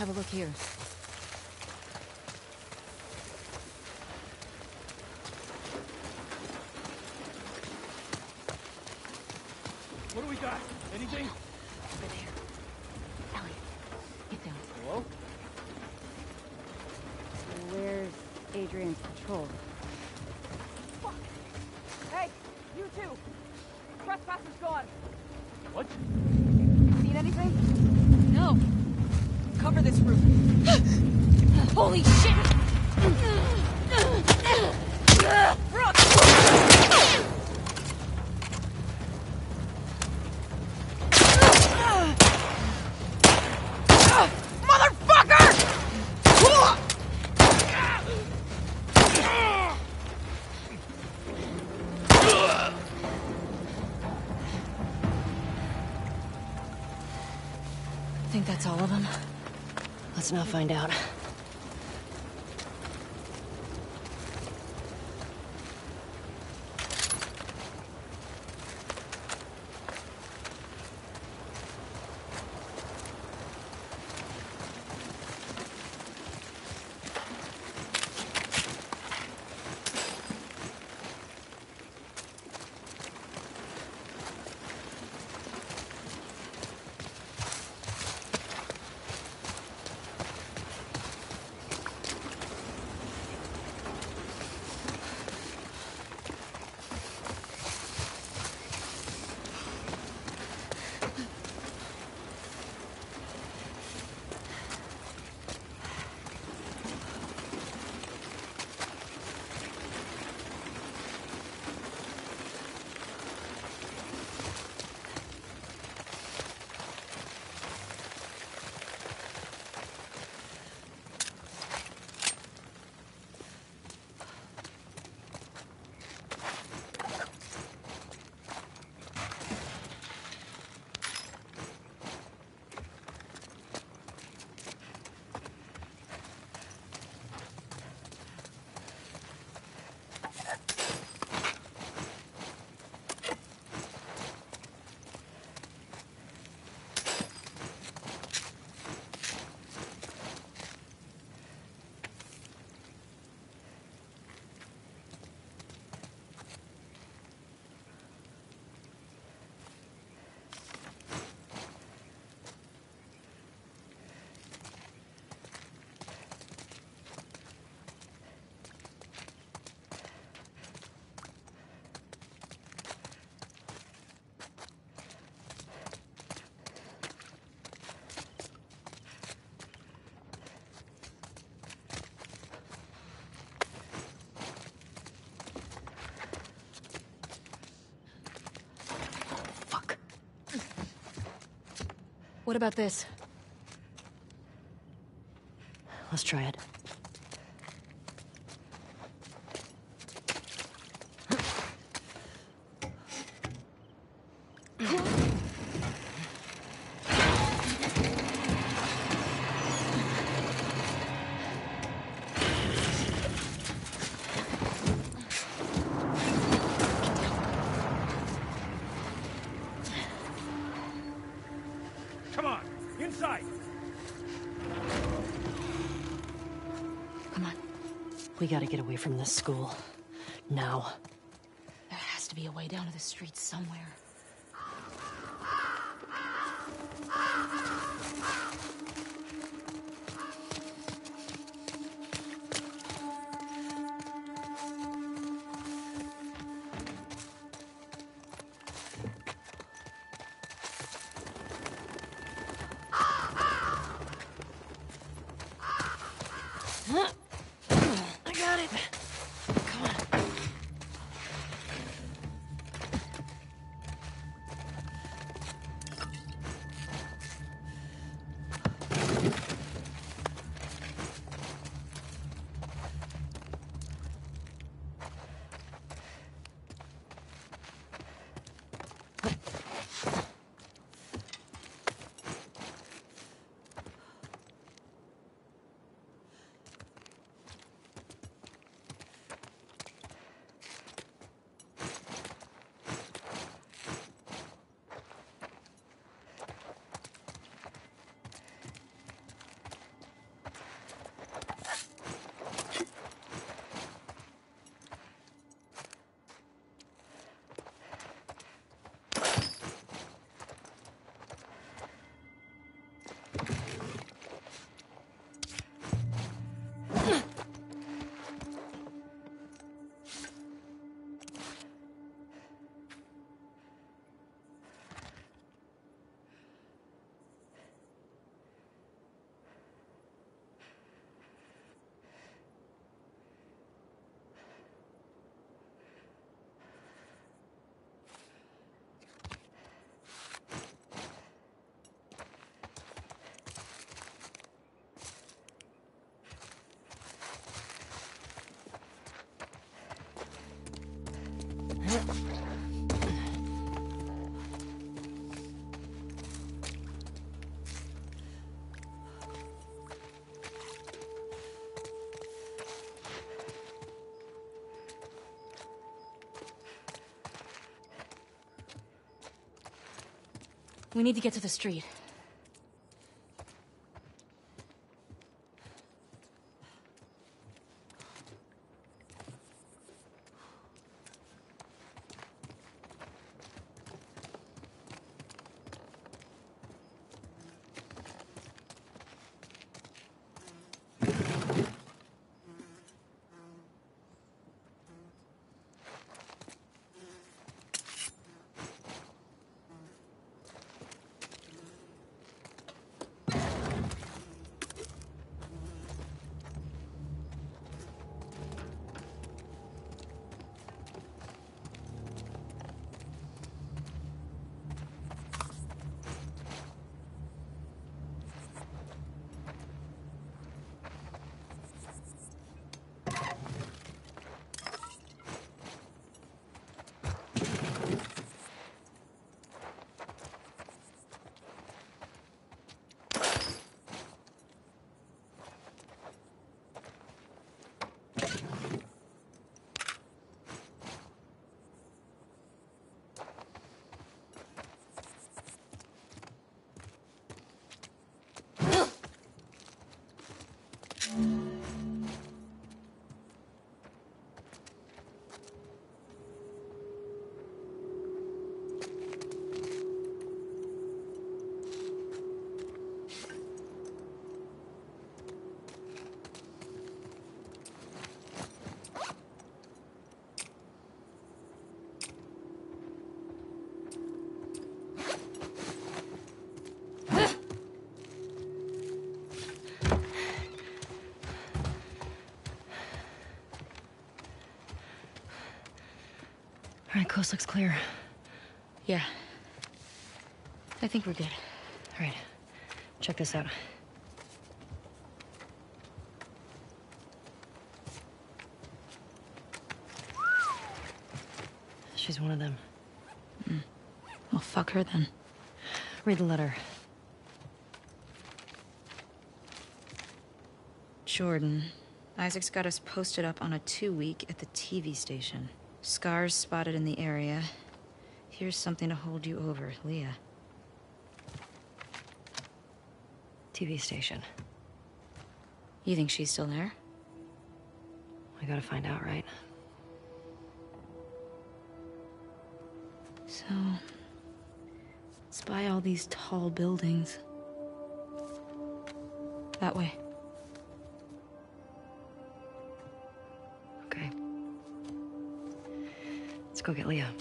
have a look here. What do we got? Anything? Over there. Ellie, get down. Hello? Where's Adrian's patrol? Hey, you two! Trespasser's gone. What? Seen anything? No. Cover this room. Holy shit! Think that's all of them? Let's not find out. What about this? Let's try it. Come on, inside. Come on. We gotta get away from this school. Now. There has to be a way down to the streets somewhere. I got it. Come on. We need to get to the street. All right, coast looks clear. Yeah. I think we're good. All right, check this out. She's one of them. Well, fuck her then. Read the letter. Jordan. Isaac's got us posted up on a 2-week at the TV station. Scars spotted in the area. Here's something to hold you over, Leah. TV station. You think she's still there? I gotta find out, right? So... spy all these tall buildings. That way. Okay. Let's go get Leah.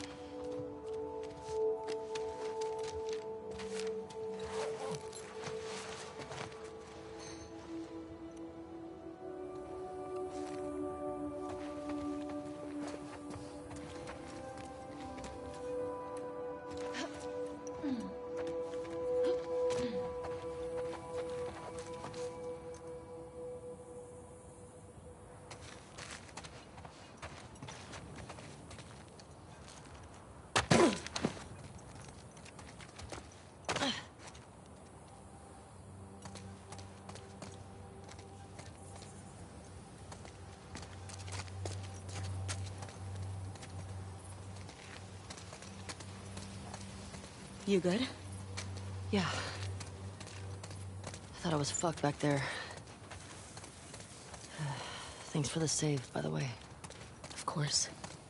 You good? Yeah. I thought I was fucked back there. Thanks for the save, by the way. Of course.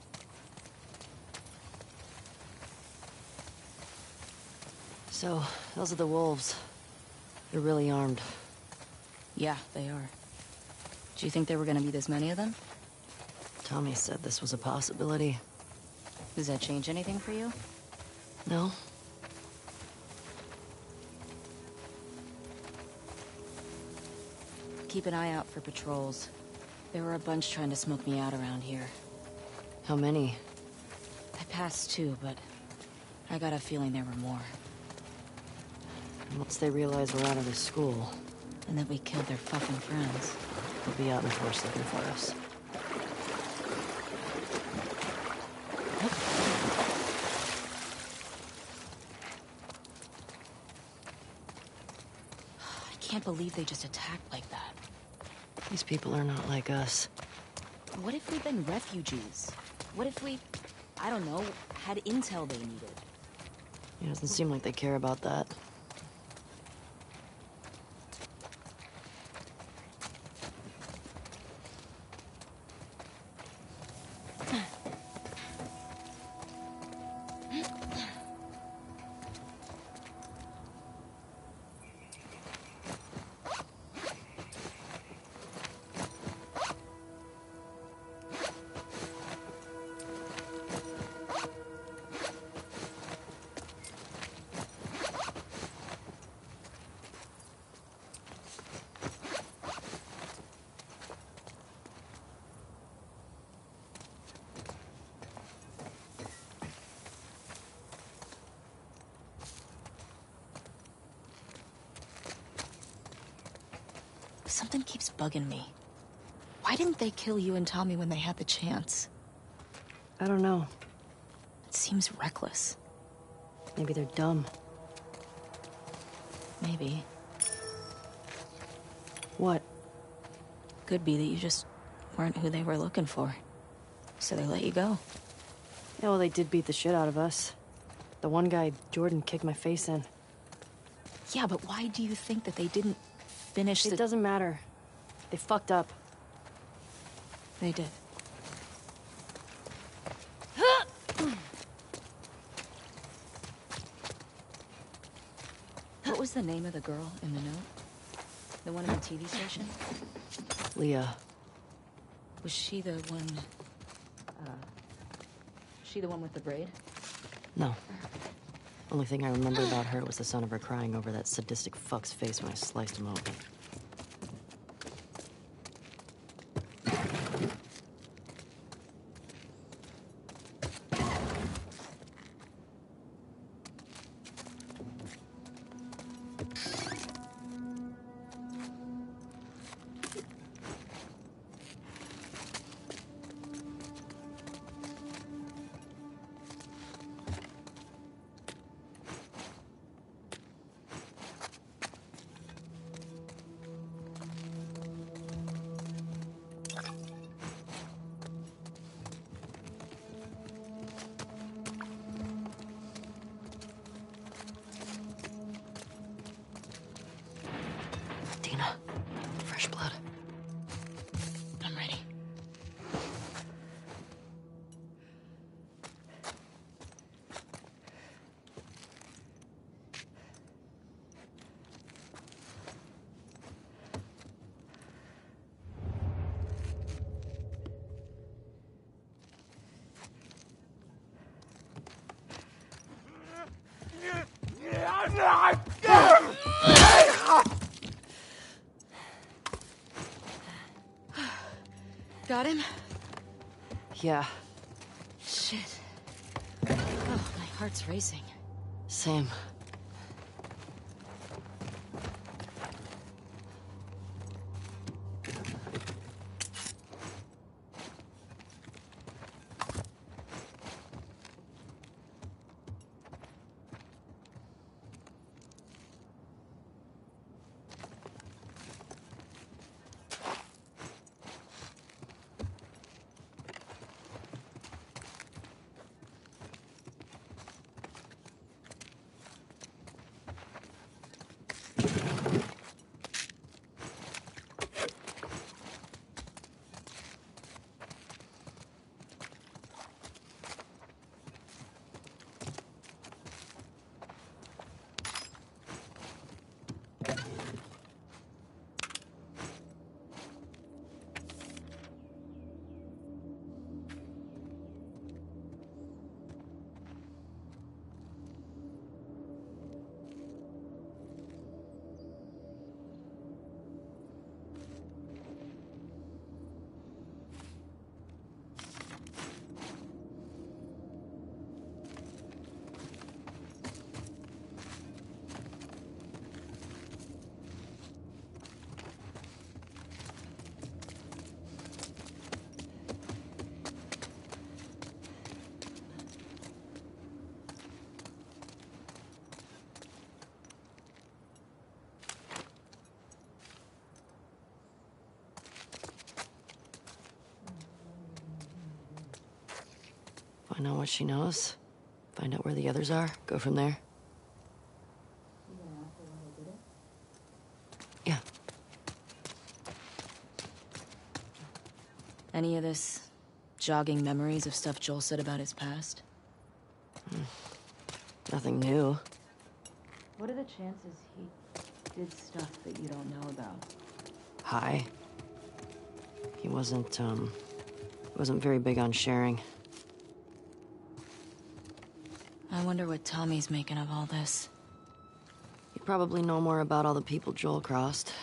So, those are the wolves. They're really armed. Yeah, they are. Do you think there were gonna be this many of them? Tommy said this was a possibility. Does that change anything for you? No? Keep an eye out for patrols. There were a bunch trying to smoke me out around here. How many? I passed 2, but I got a feeling there were more. And once they realize we're out of the school, And that we killed their fucking friends. they'll be out in force looking for us. I can't believe they just attacked like that. These people are not like us. What if we'd been refugees? What if we, I don't know, had intel they needed? It doesn't seem like they care about that. Something keeps bugging me. Why didn't they kill you and Tommy when they had the chance? I don't know. It seems reckless. Maybe they're dumb. Maybe. What? Could be that you just weren't who they were looking for. So they let you go. Yeah, well, they did beat the shit out of us. The one guy, Jordan, kicked my face in. Yeah, but why do you think that they didn't finish It doesn't matter. They fucked up. They did. What was the name of the girl in the note? The one in the TV station? Leah. Was she the one... she the one with the braid? No. Only thing I remember about her was the sound of her crying over that sadistic fuck's face when I sliced him open. Dina, fresh blood. I'm ready. Got him? Yeah, Shit. Oh, my heart's racing. same. Find out what she knows. Find out where the others are. Go from there. Any of this jogging memories of stuff Joel said about his past? Nothing new. What are the chances he did stuff that you don't know about? High. He wasn't very big on sharing. I wonder what Tommy's making of all this. He'd probably know more about all the people Joel crossed.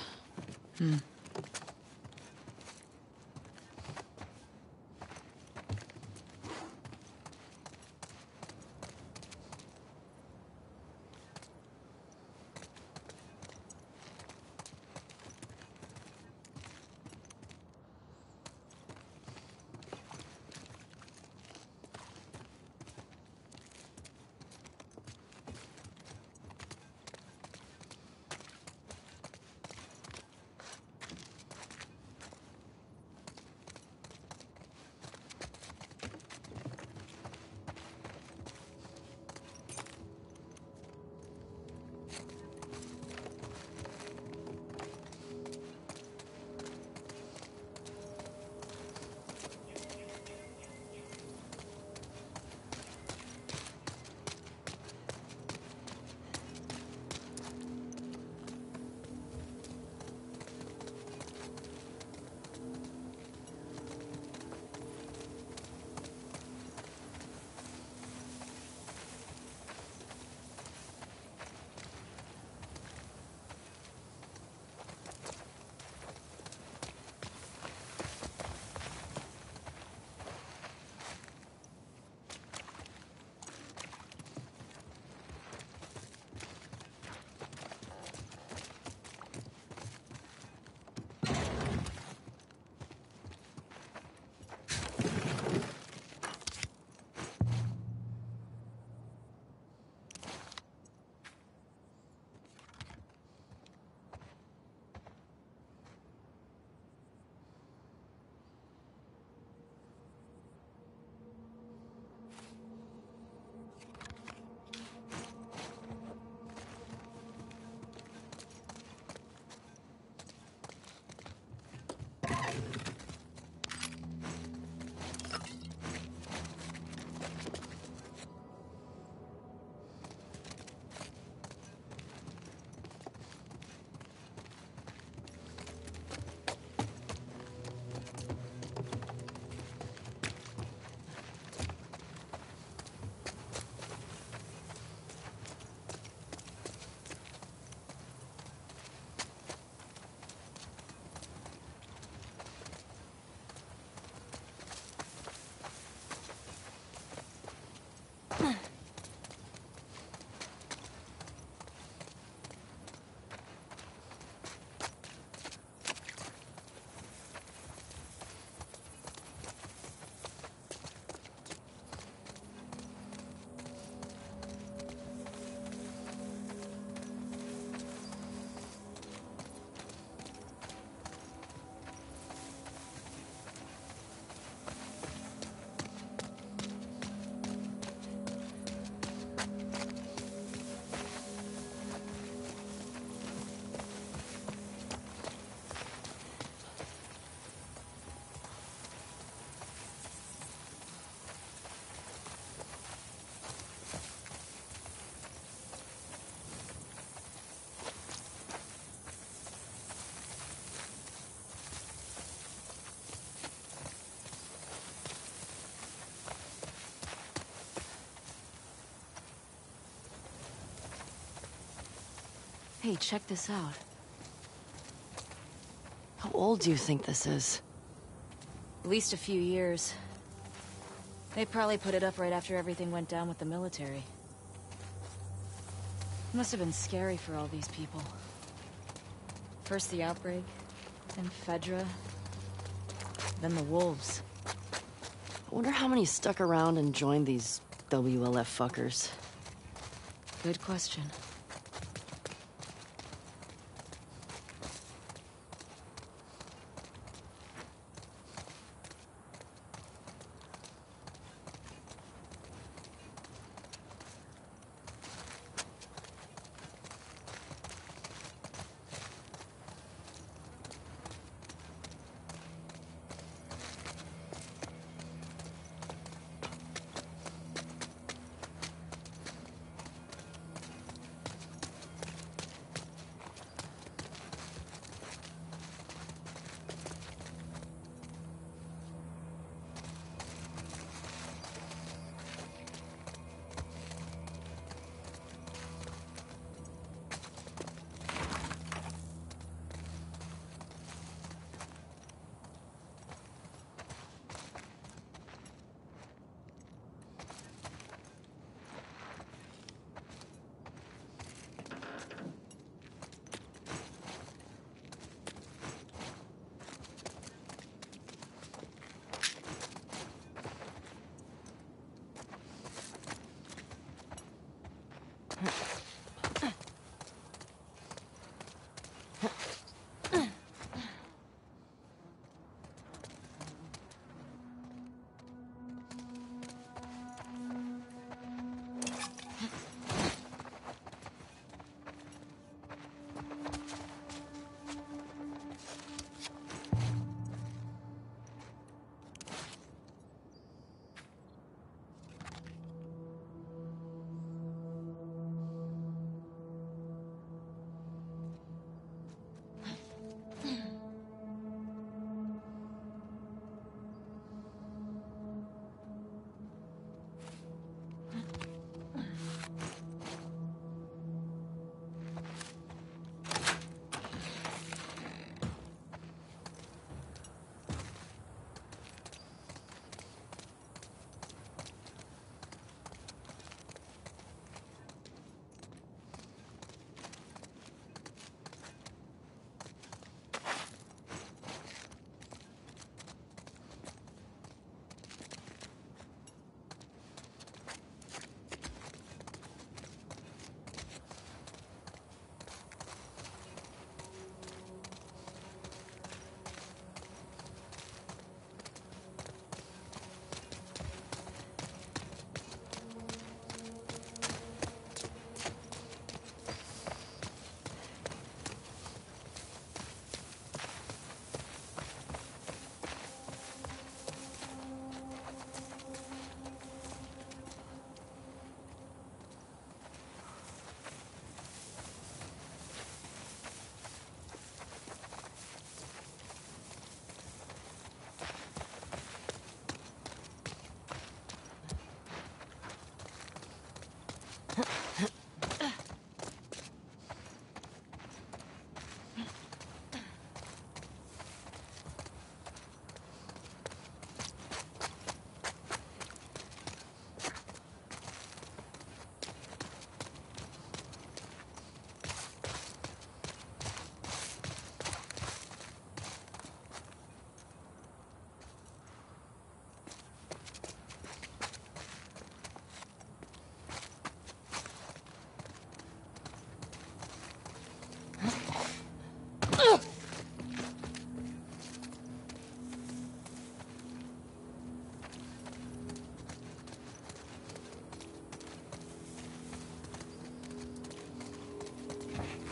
Hey, check this out. How old do you think this is? At least a few years. They probably put it up right after everything went down with the military. It must have been scary for all these people. First the outbreak, then Fedra, then the wolves. I wonder how many stuck around and joined these WLF fuckers. Good question.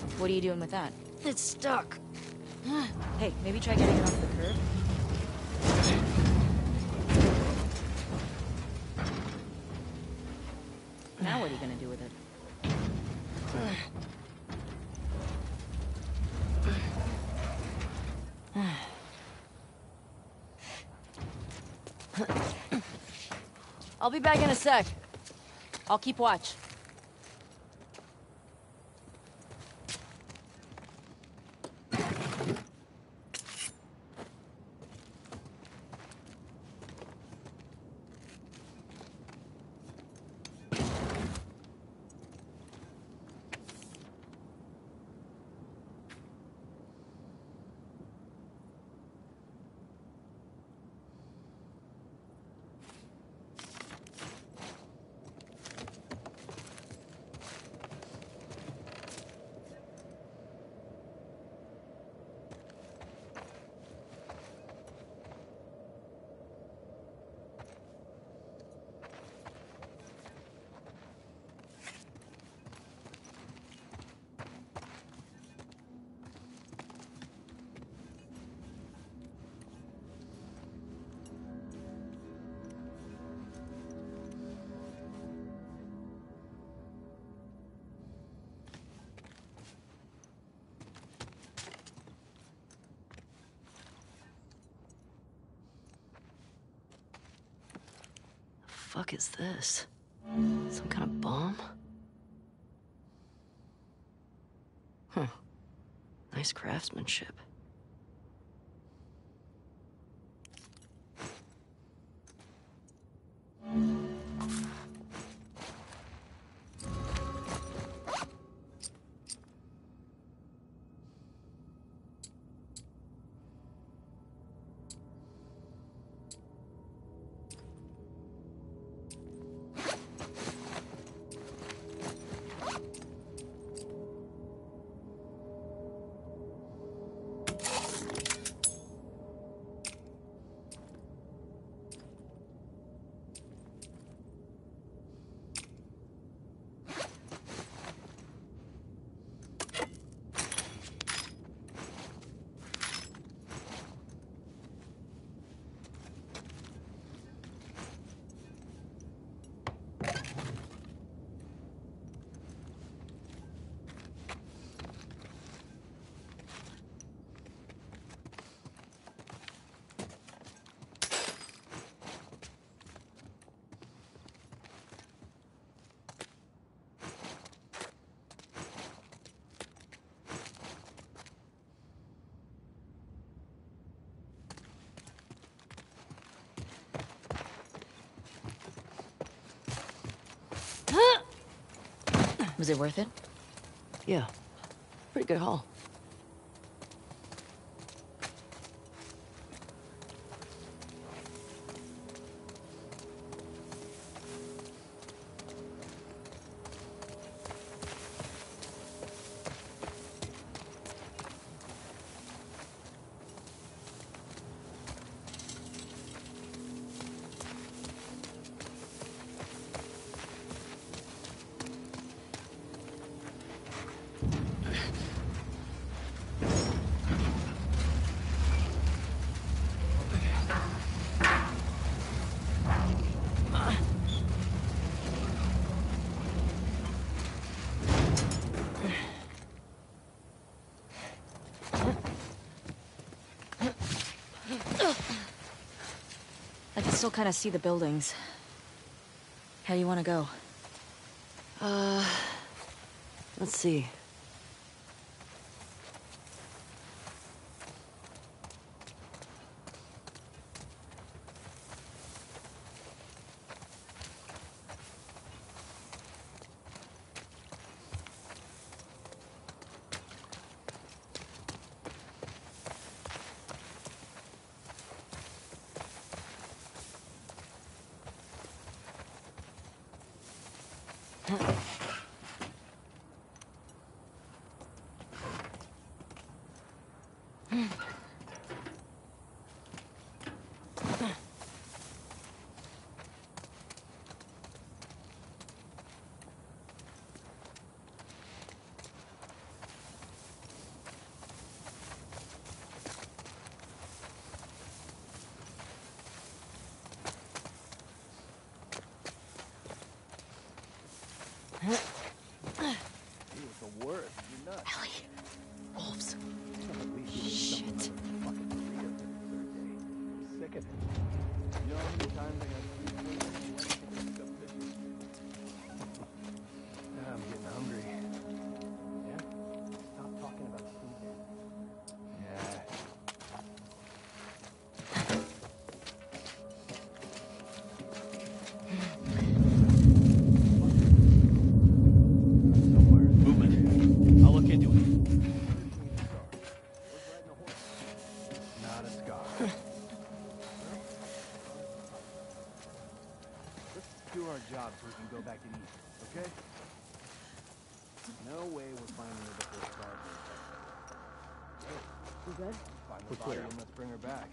What are you doing with that? It's stuck. Hey, maybe try getting it off the curb? Now what are you gonna do with it? I'll be back in a sec. I'll keep watch. Fuck is this? Some kind of bomb? Huh. Nice craftsmanship. Was it worth it? Yeah. Pretty good haul. I can still kind of see the buildings. How do you want to go? Let's see. Can't do it. Not a scar. Let's do our job so we can go back and eat, okay? No way we're finding her before Scar goes back. You good? Find the body and let's bring her back.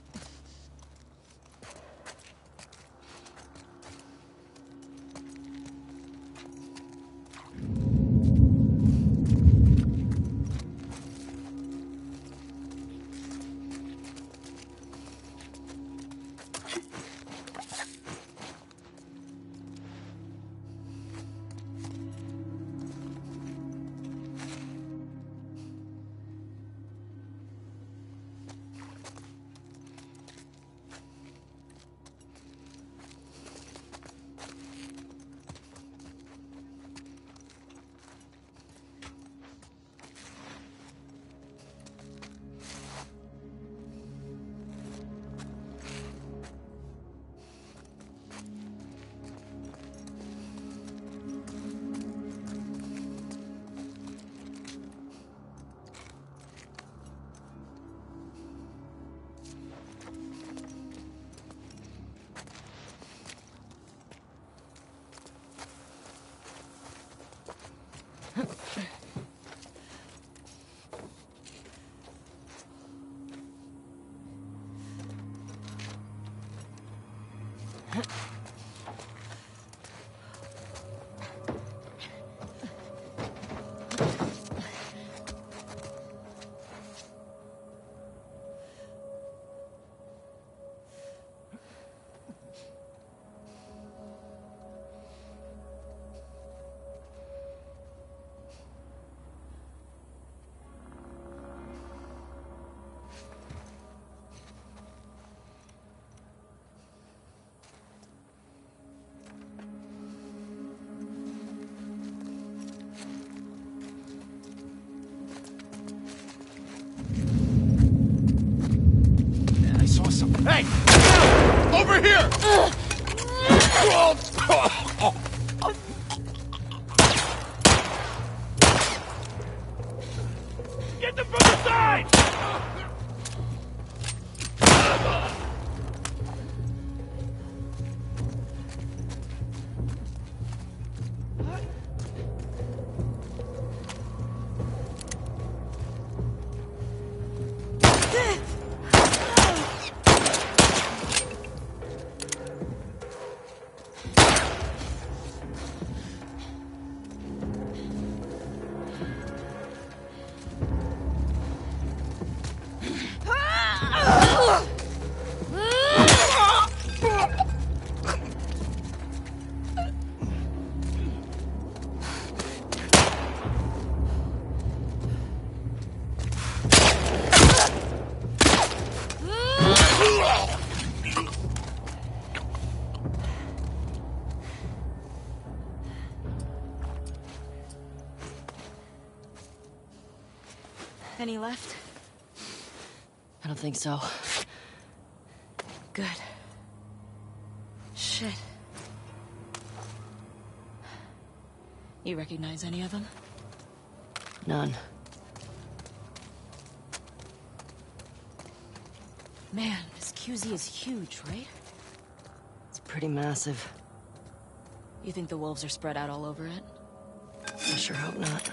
I saw something. Hey! Over here! Get them from the side! Any left? I don't think so. Good. Shit. You recognize any of them? None. Man, this QZ is huge, right? It's pretty massive. You think the wolves are spread out all over it? I sure hope not.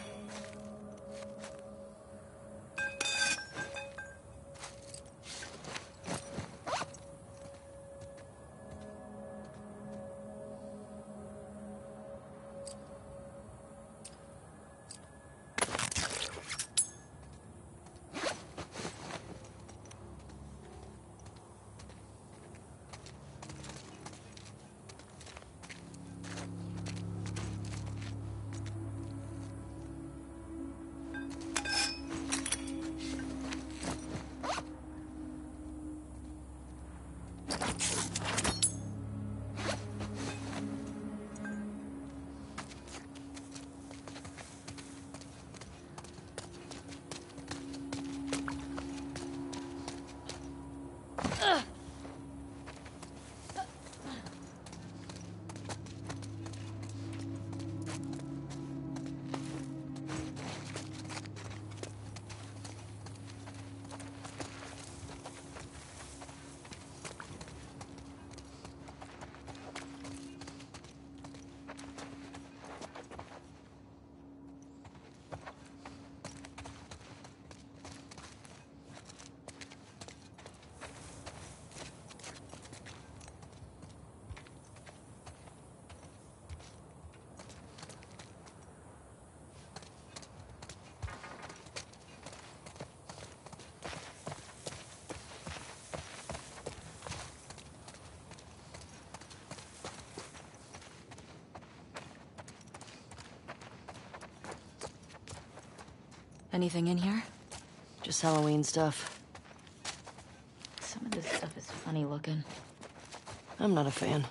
Anything in here? Just Halloween stuff. Some of this stuff is funny looking. I'm not a fan.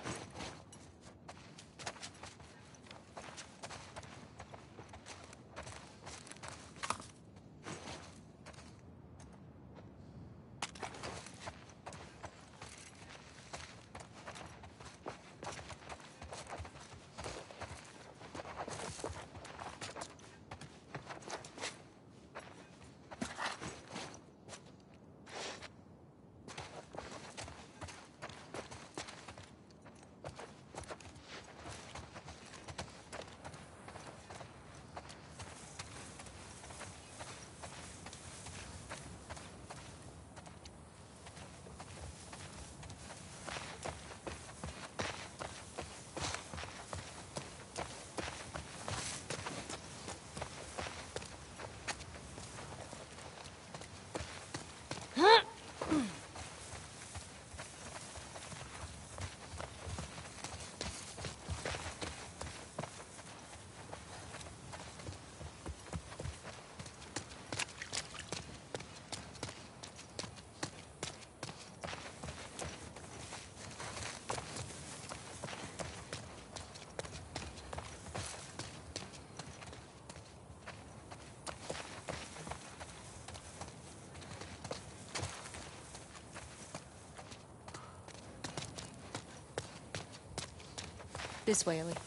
This way, Ellie.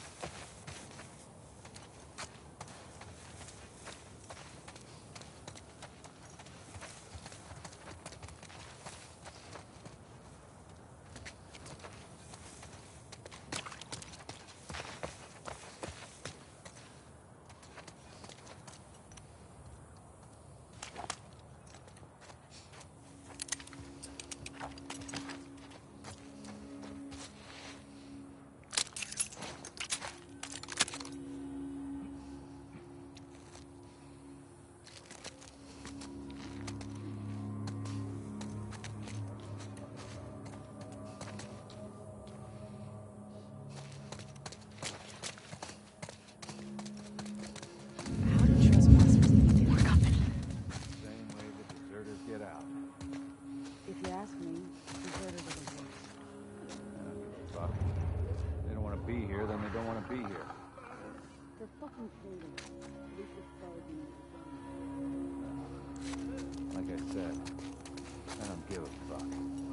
Like I said, I don't give a fuck.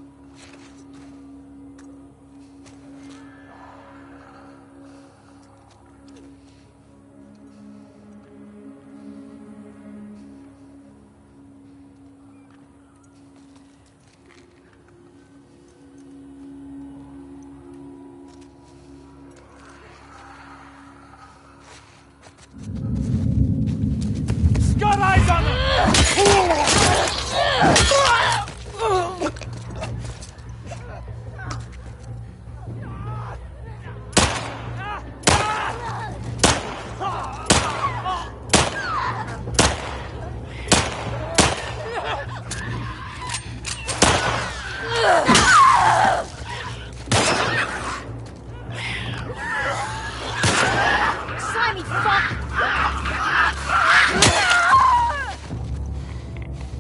Got eyes on them! Slimy fuck!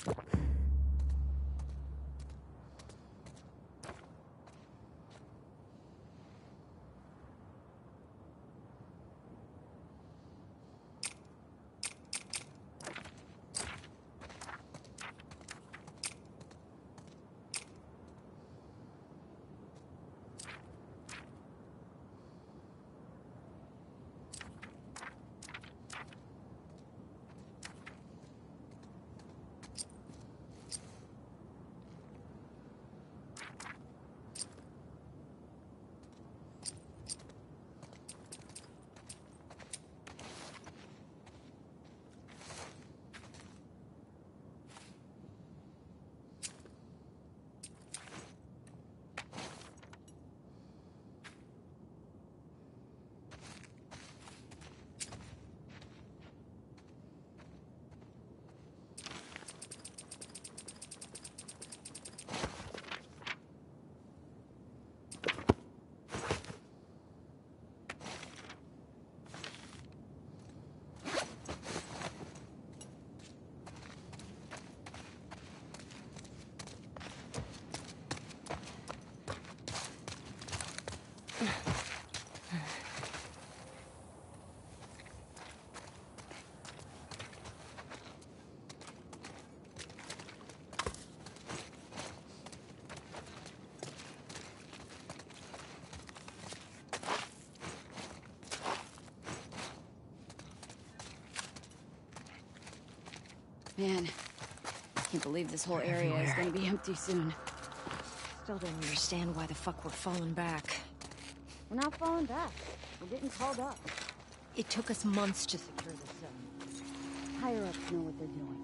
Man, I can't believe this whole area is gonna be empty soon. Still don't understand why the fuck we're falling back. We're not falling back. We're getting called up. It took us months to secure the zone. Higher ups know what they're doing.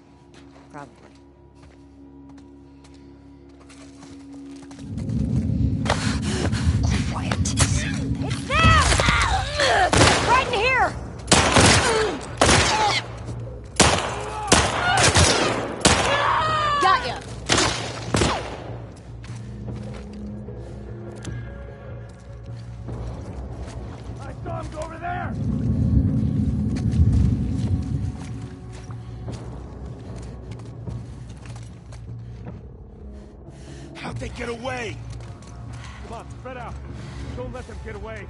Probably. Quiet. It's there! Right in here! Got ya! I saw him go over there! How'd they get away? Come on, spread out. Don't let them get away.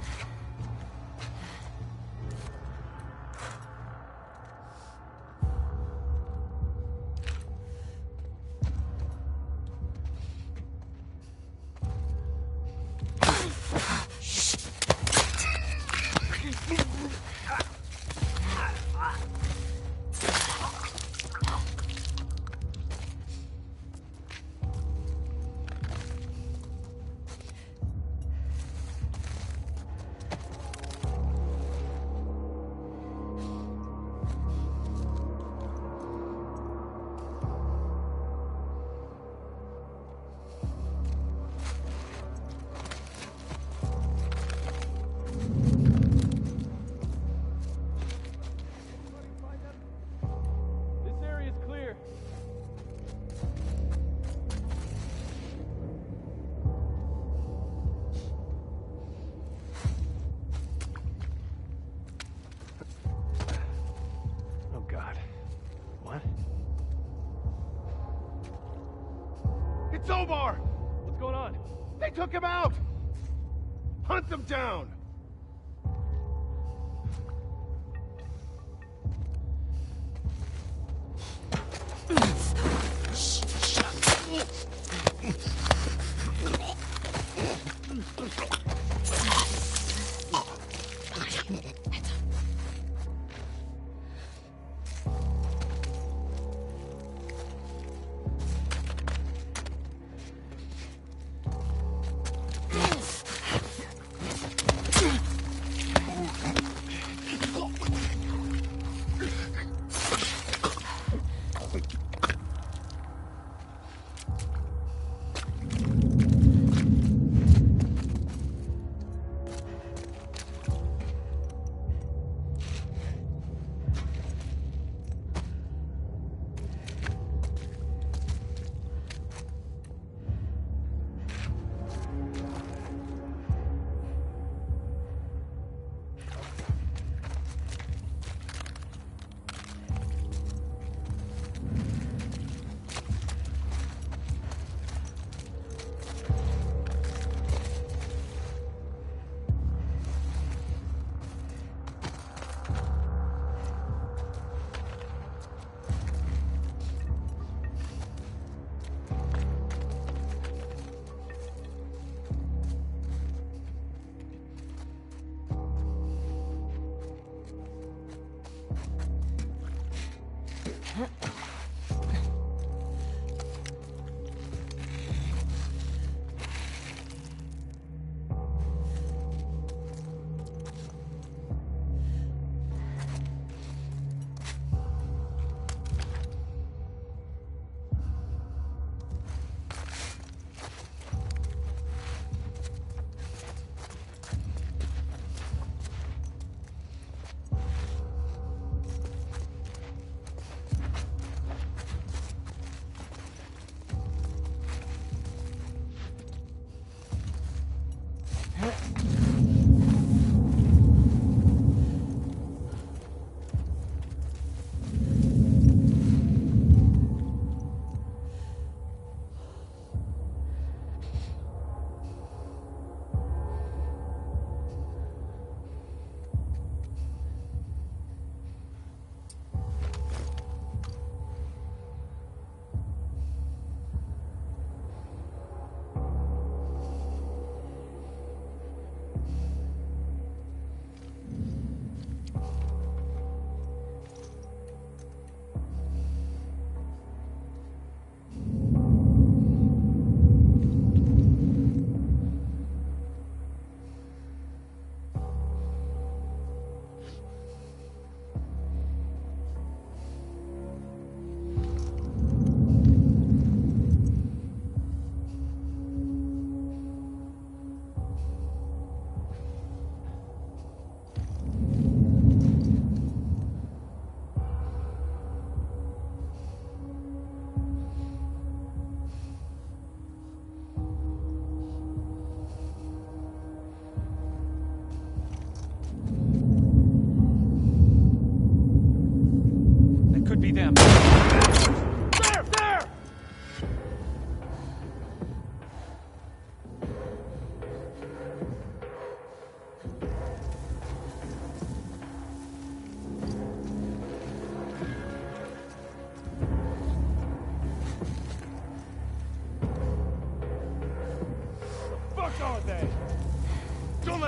It's Omar! What's going on? They took him out! Hunt them down!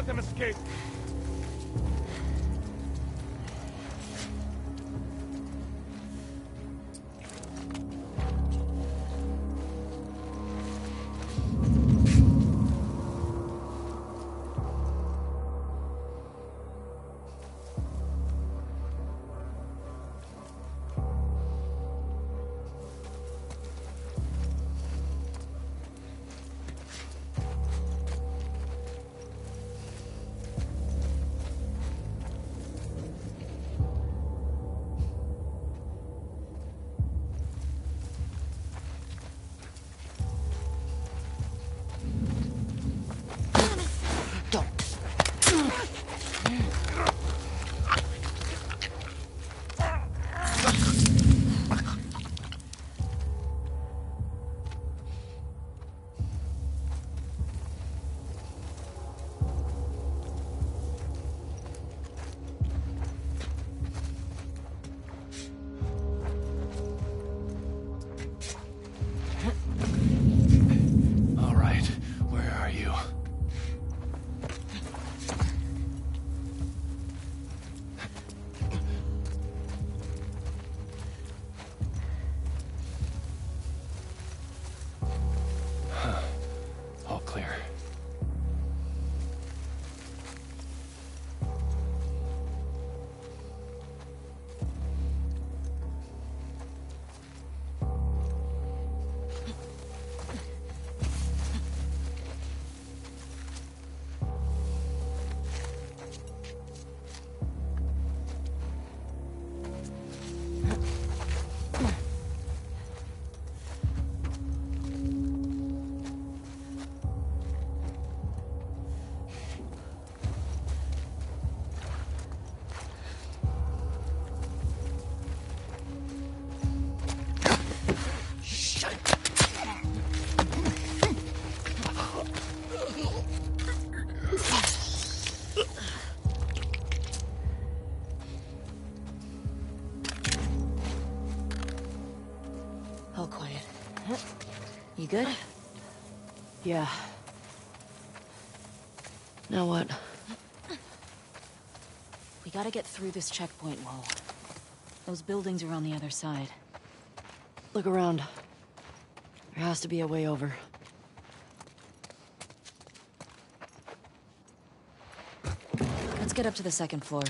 let them escape. All right, where are you? All clear. All quiet. You good? Yeah. Now what? We gotta get through this checkpoint wall. Those buildings are on the other side. Look around. There has to be a way over. Let's get up to the second floor.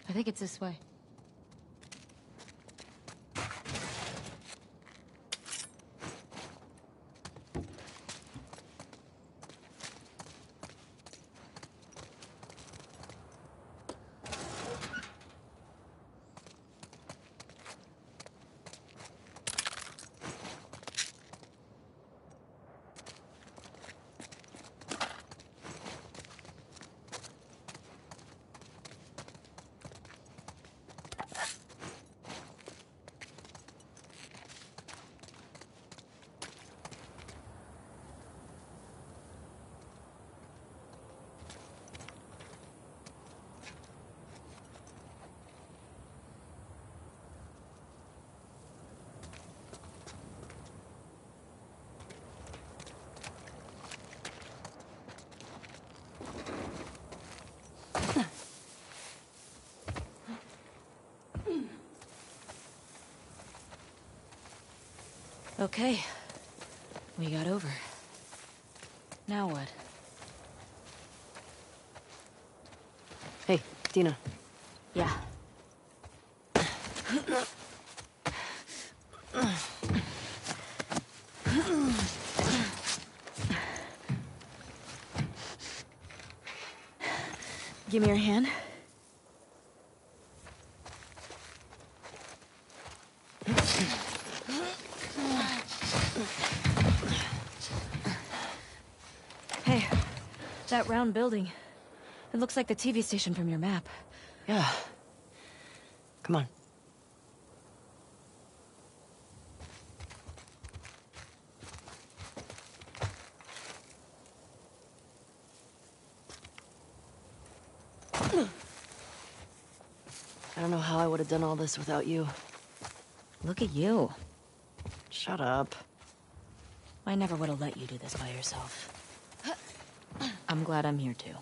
I think it's this way. Okay. We got over. Now what? Hey, Dina. Yeah. Give me your hand. Hey, that round building. It looks like the TV station from your map. Yeah. Come on. I don't know how I would have done all this without you. Look at you. Shut up. I never would have let you do this by yourself. I'm glad I'm here too.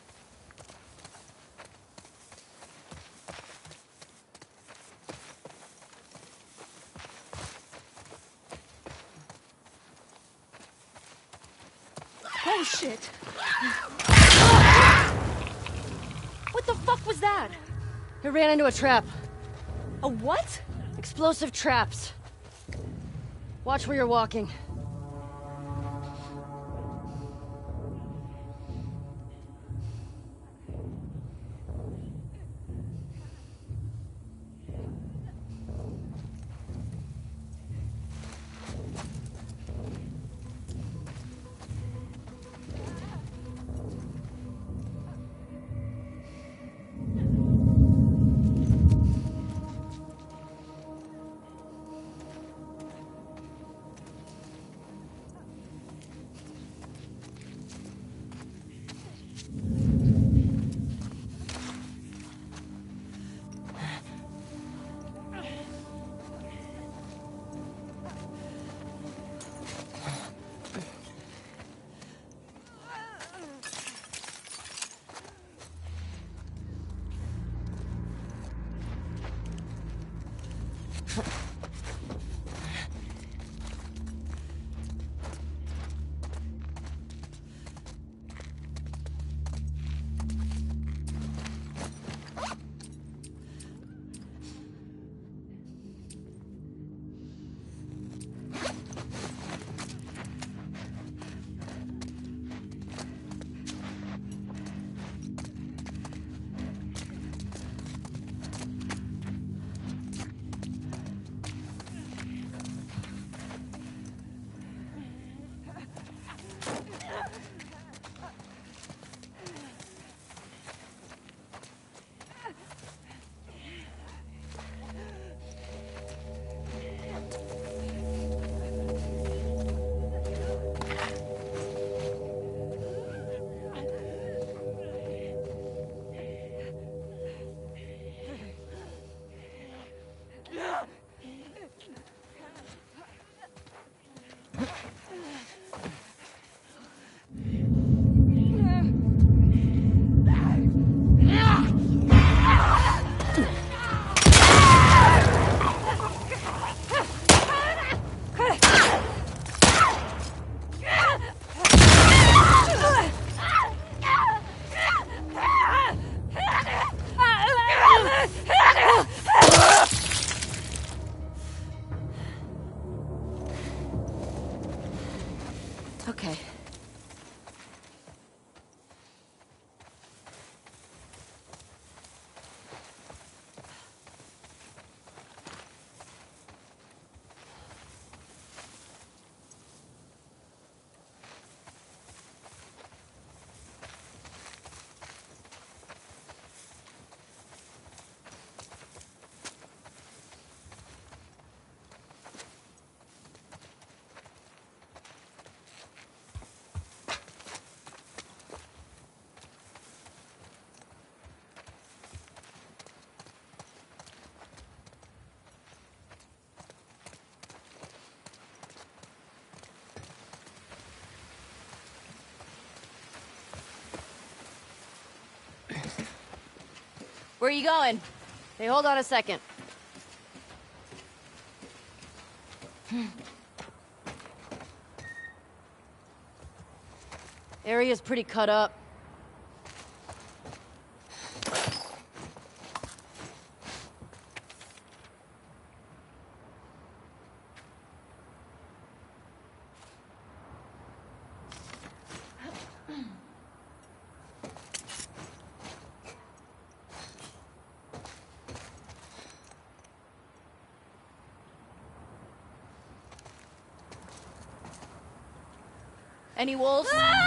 Oh, shit! What the fuck was that? I ran into a trap. A what? Explosive traps. Watch where you're walking. Where are you going? Hey, hold on a second. Area's pretty cut up. Any wolves?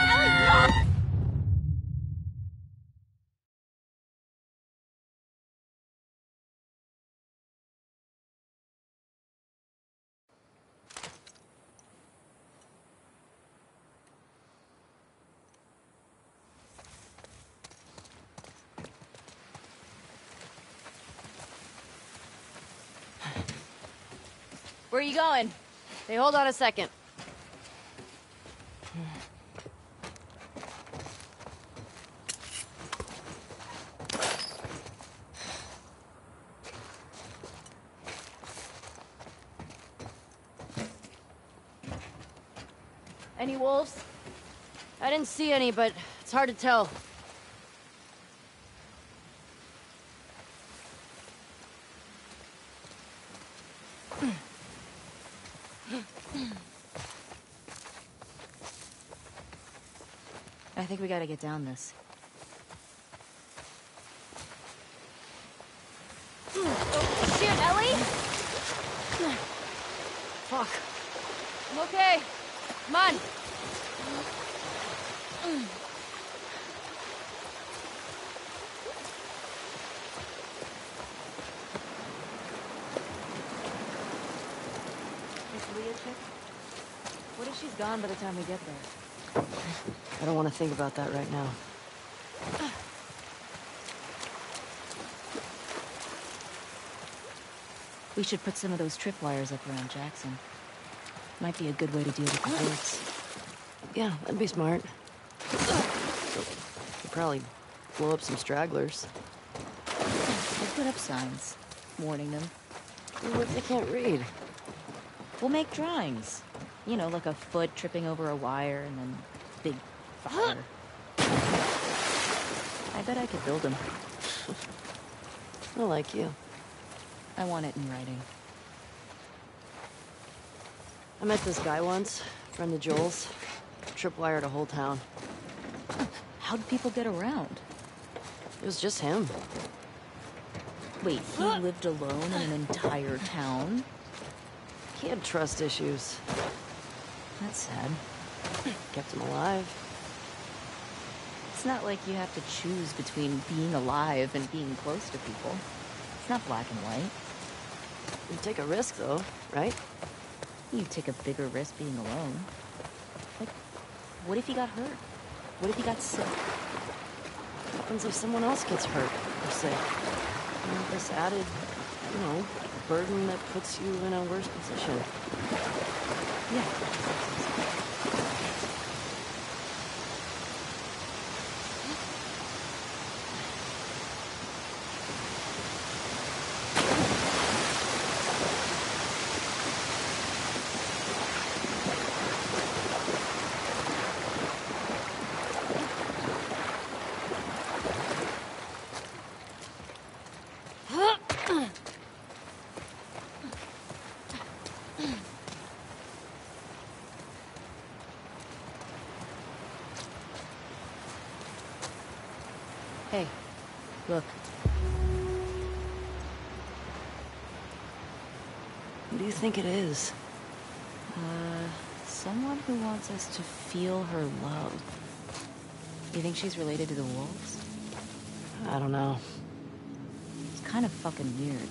Where are you going? Hey, hold on a second. Any wolves? I didn't see any, but it's hard to tell. I think we gotta get down this. Oh, shit, Ellie? Fuck. I'm okay. Come on. Is Leah chick? What if she's gone by the time we get there? I don't want to think about that right now. We should put some of those tripwires up around Jackson. Might be a good way to deal with the birds. Yeah, that'd be smart. Could probably blow up some stragglers. We'll put up signs, warning them. What if they can't read? We'll make drawings. You know, like a foot tripping over a wire and then big fire. I bet I could build them. I like you. I want it in writing. I met this guy once, friend of Joel's. Tripwired a whole town. How'd people get around? It was just him. Wait, he lived alone in an entire town? He had trust issues. That's sad. Kept him alive. It's not like you have to choose between being alive and being close to people. It's not black and white. You take a risk, though, right? You take a bigger risk being alone. Like, what if he got hurt? What if he got sick? What happens if someone else gets hurt or sick? You know, this added, burden that puts you in a worse position. Yeah. Hey, look. Who do you think it is? Someone who wants us to feel her love. You think she's related to the wolves? I don't know. It's kind of fucking weird.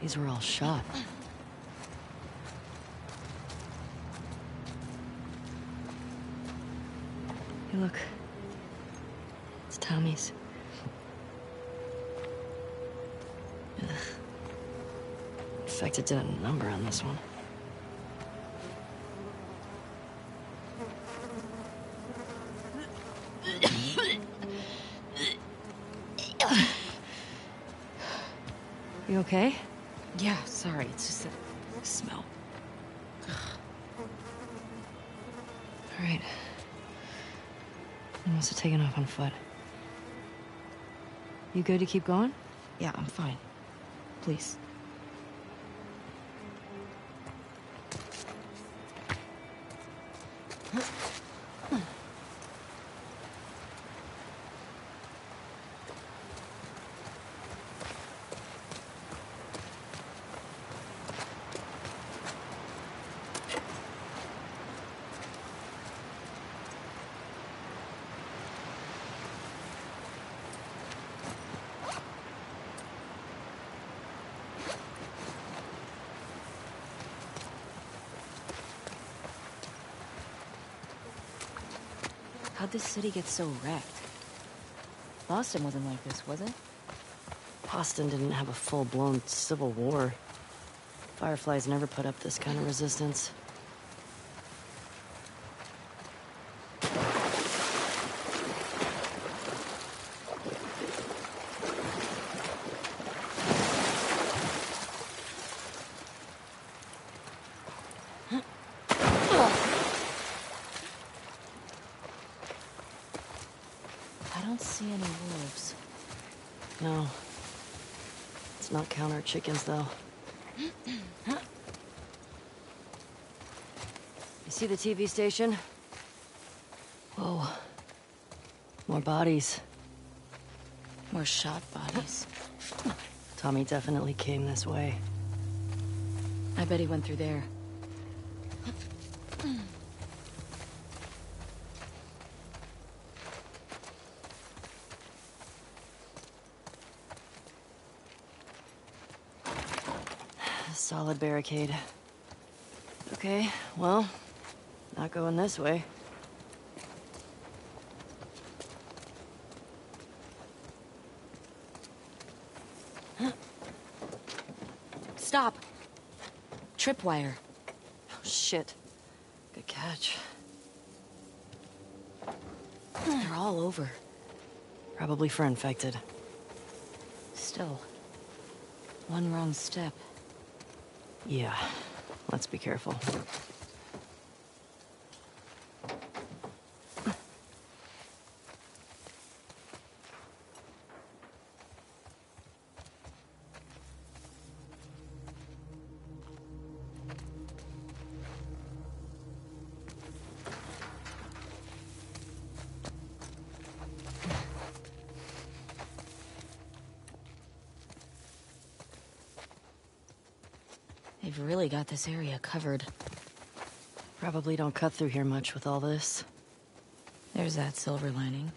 These were all shot. Hey, look. It's Tommy's. Ugh. Infected did a number on this one. You okay? Yeah, sorry. It's just that smell. All right. You must have taken off on foot. You good to keep going? Yeah, I'm fine. Please. How'd this city get so wrecked? Boston wasn't like this, was it? Boston didn't have a full-blown civil war. Fireflies never put up this kind of resistance. I don't see any wolves. No. Let's not count our chickens, though. You see the TV station? Whoa. More bodies. More shot bodies. Tommy definitely came this way. I bet he went through there. Solid barricade. Okay, well, not going this way. Stop! Tripwire. Oh, shit. Good catch. They're all over. Probably for infected. Still. One wrong step. Yeah, let's be careful. They've really got this area covered. Probably don't cut through here much with all this. There's that silver lining.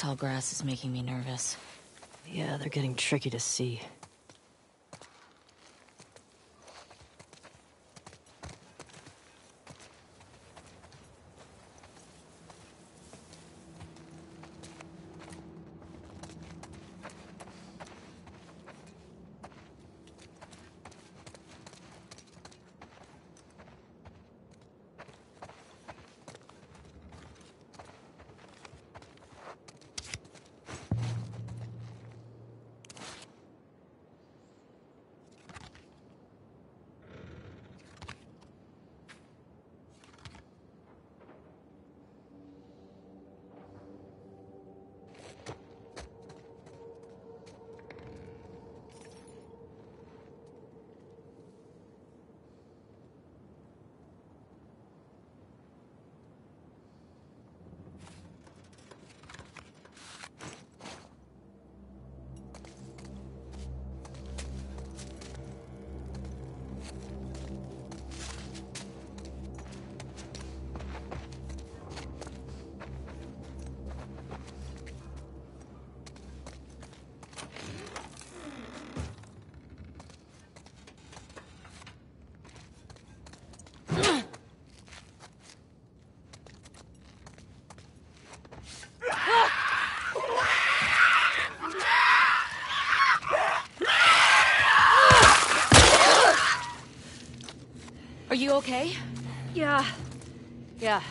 tall grass is making me nervous. Yeah, they're getting tricky to see. Are you okay? Yeah. Yeah.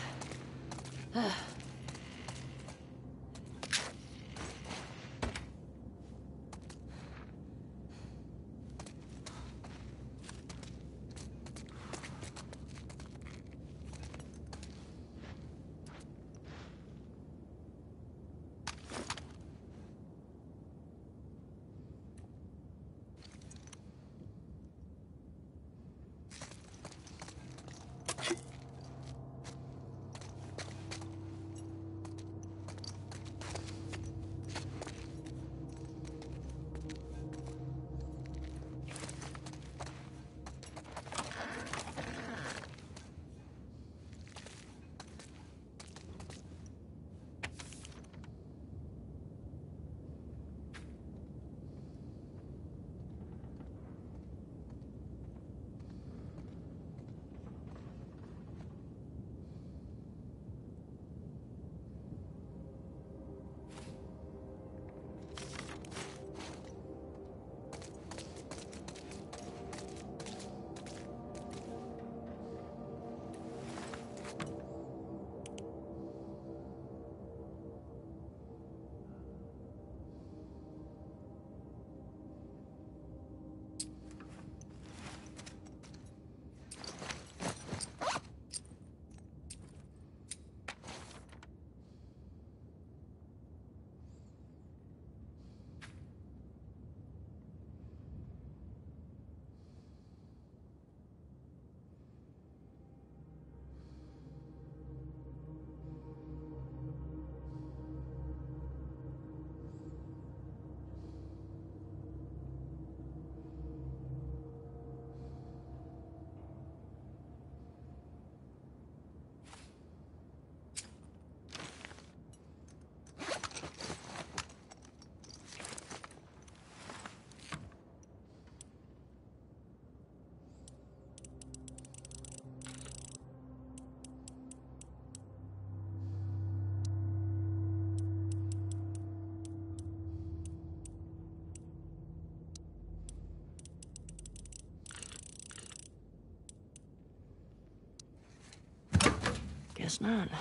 Guess not.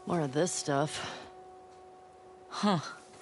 More of this stuff. Huh.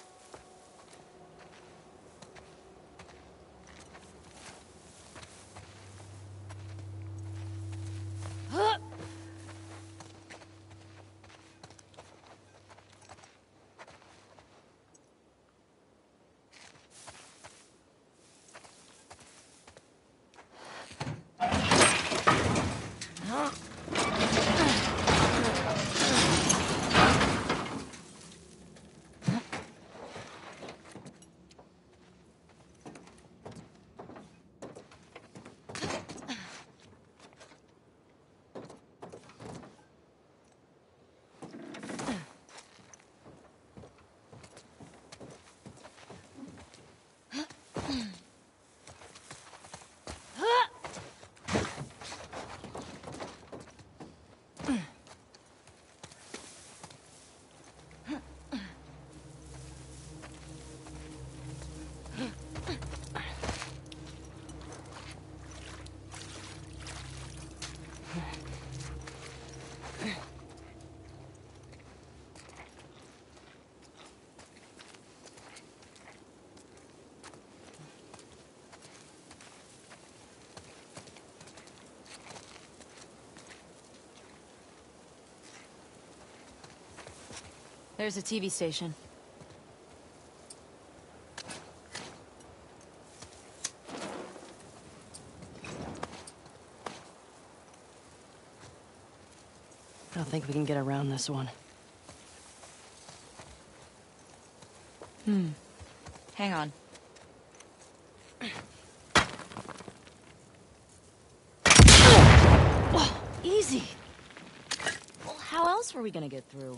There's a TV station. I don't think we can get around this one. Hang on. Easy. Well, how else were we gonna get through?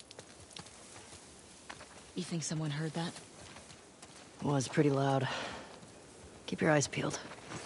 You think someone heard that? It was pretty loud. Keep your eyes peeled.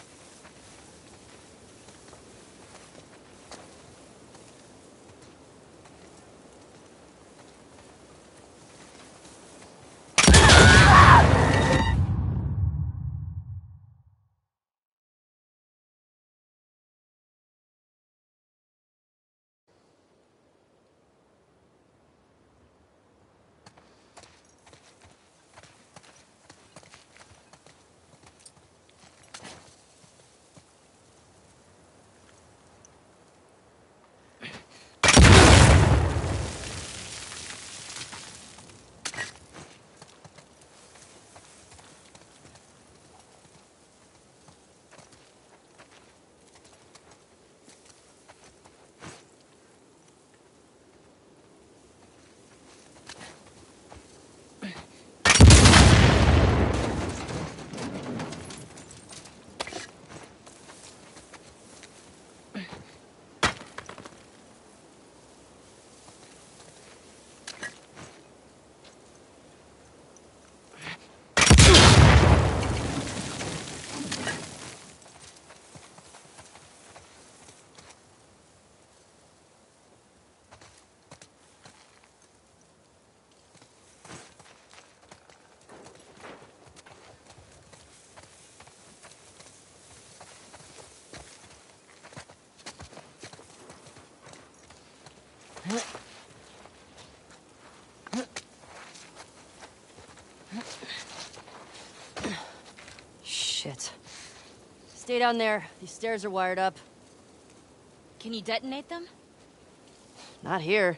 Shit. Stay down there. These stairs are wired up. Can you detonate them? Not here.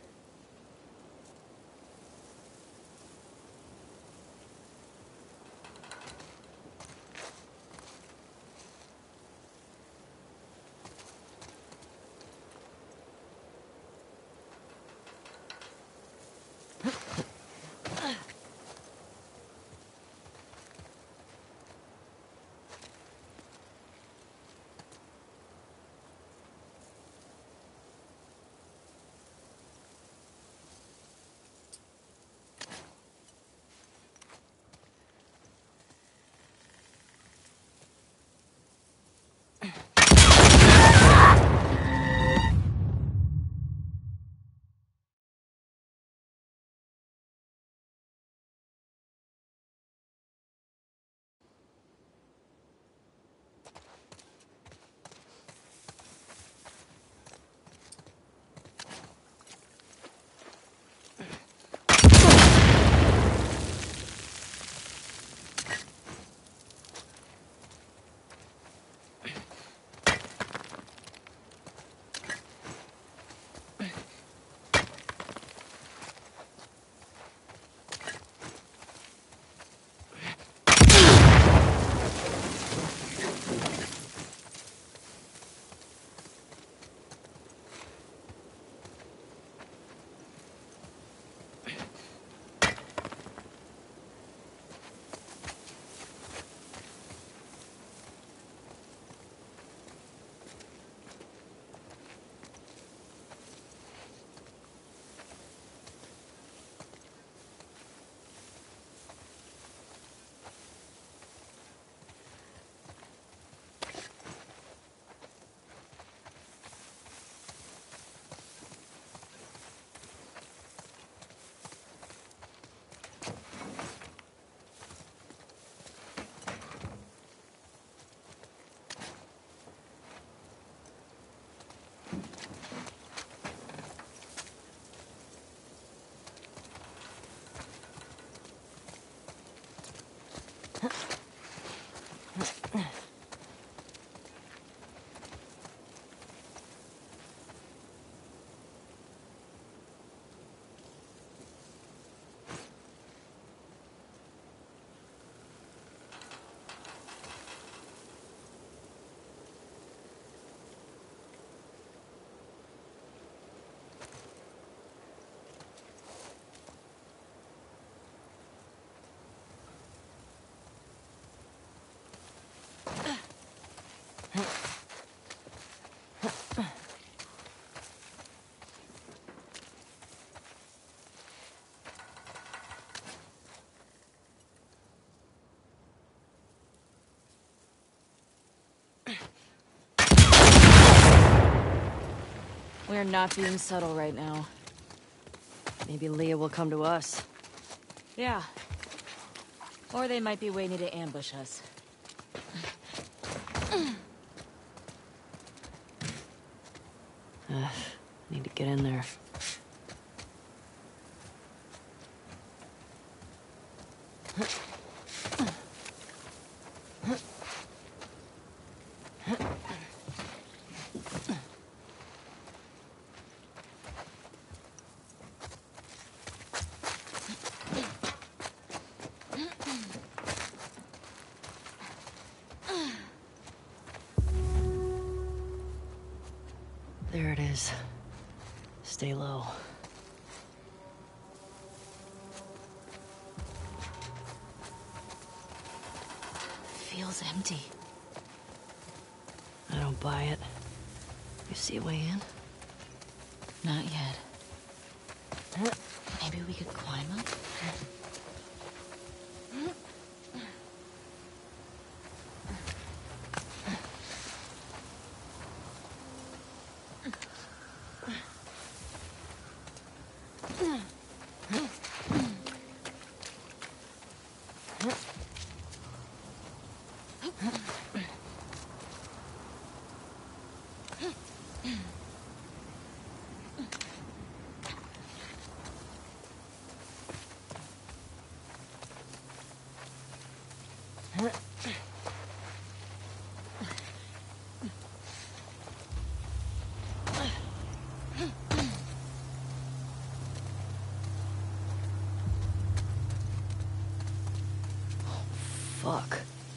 We're not being subtle right now. Maybe Leah will come to us. Yeah. Or they might be waiting to ambush us. Need to get in there. There it is. Stay low. Feels empty. I don't buy it. You see a way in? Not yet. Maybe we could climb up? Fuck.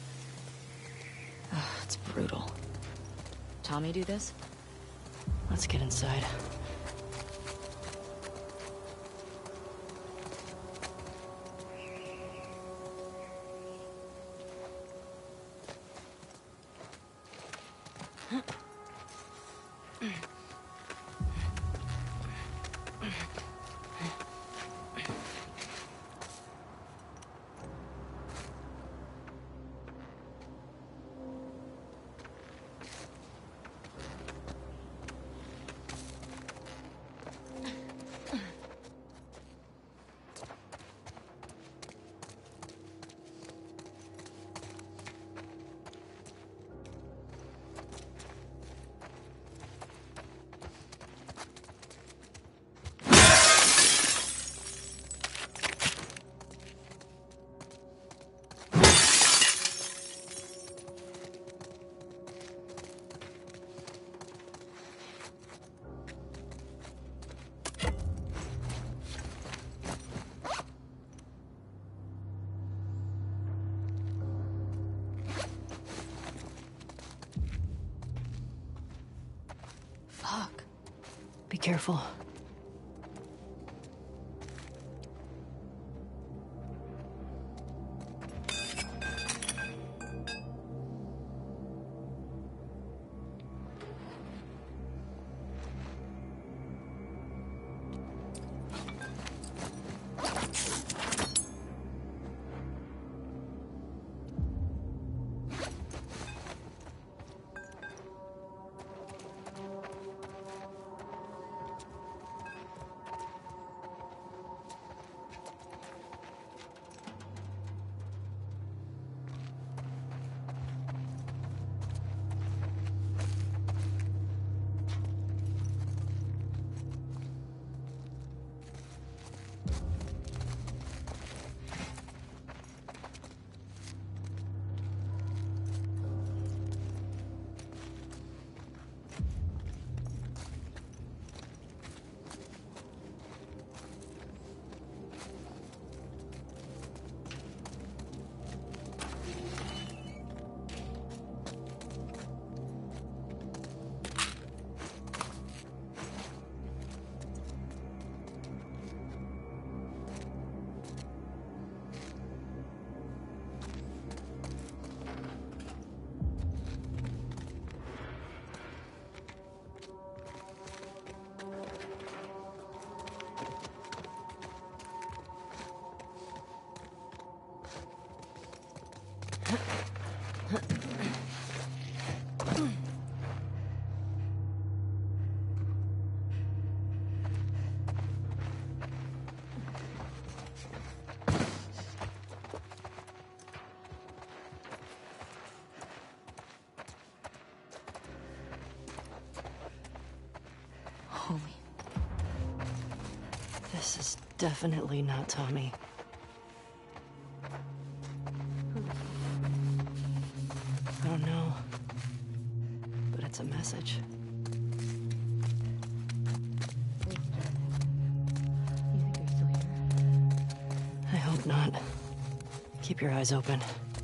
It's brutal. Tommy do this? Let's get inside. Fuck. Be careful. This is definitely not Tommy. I don't know. But it's a message. You think they're still here? I hope not. Keep your eyes open.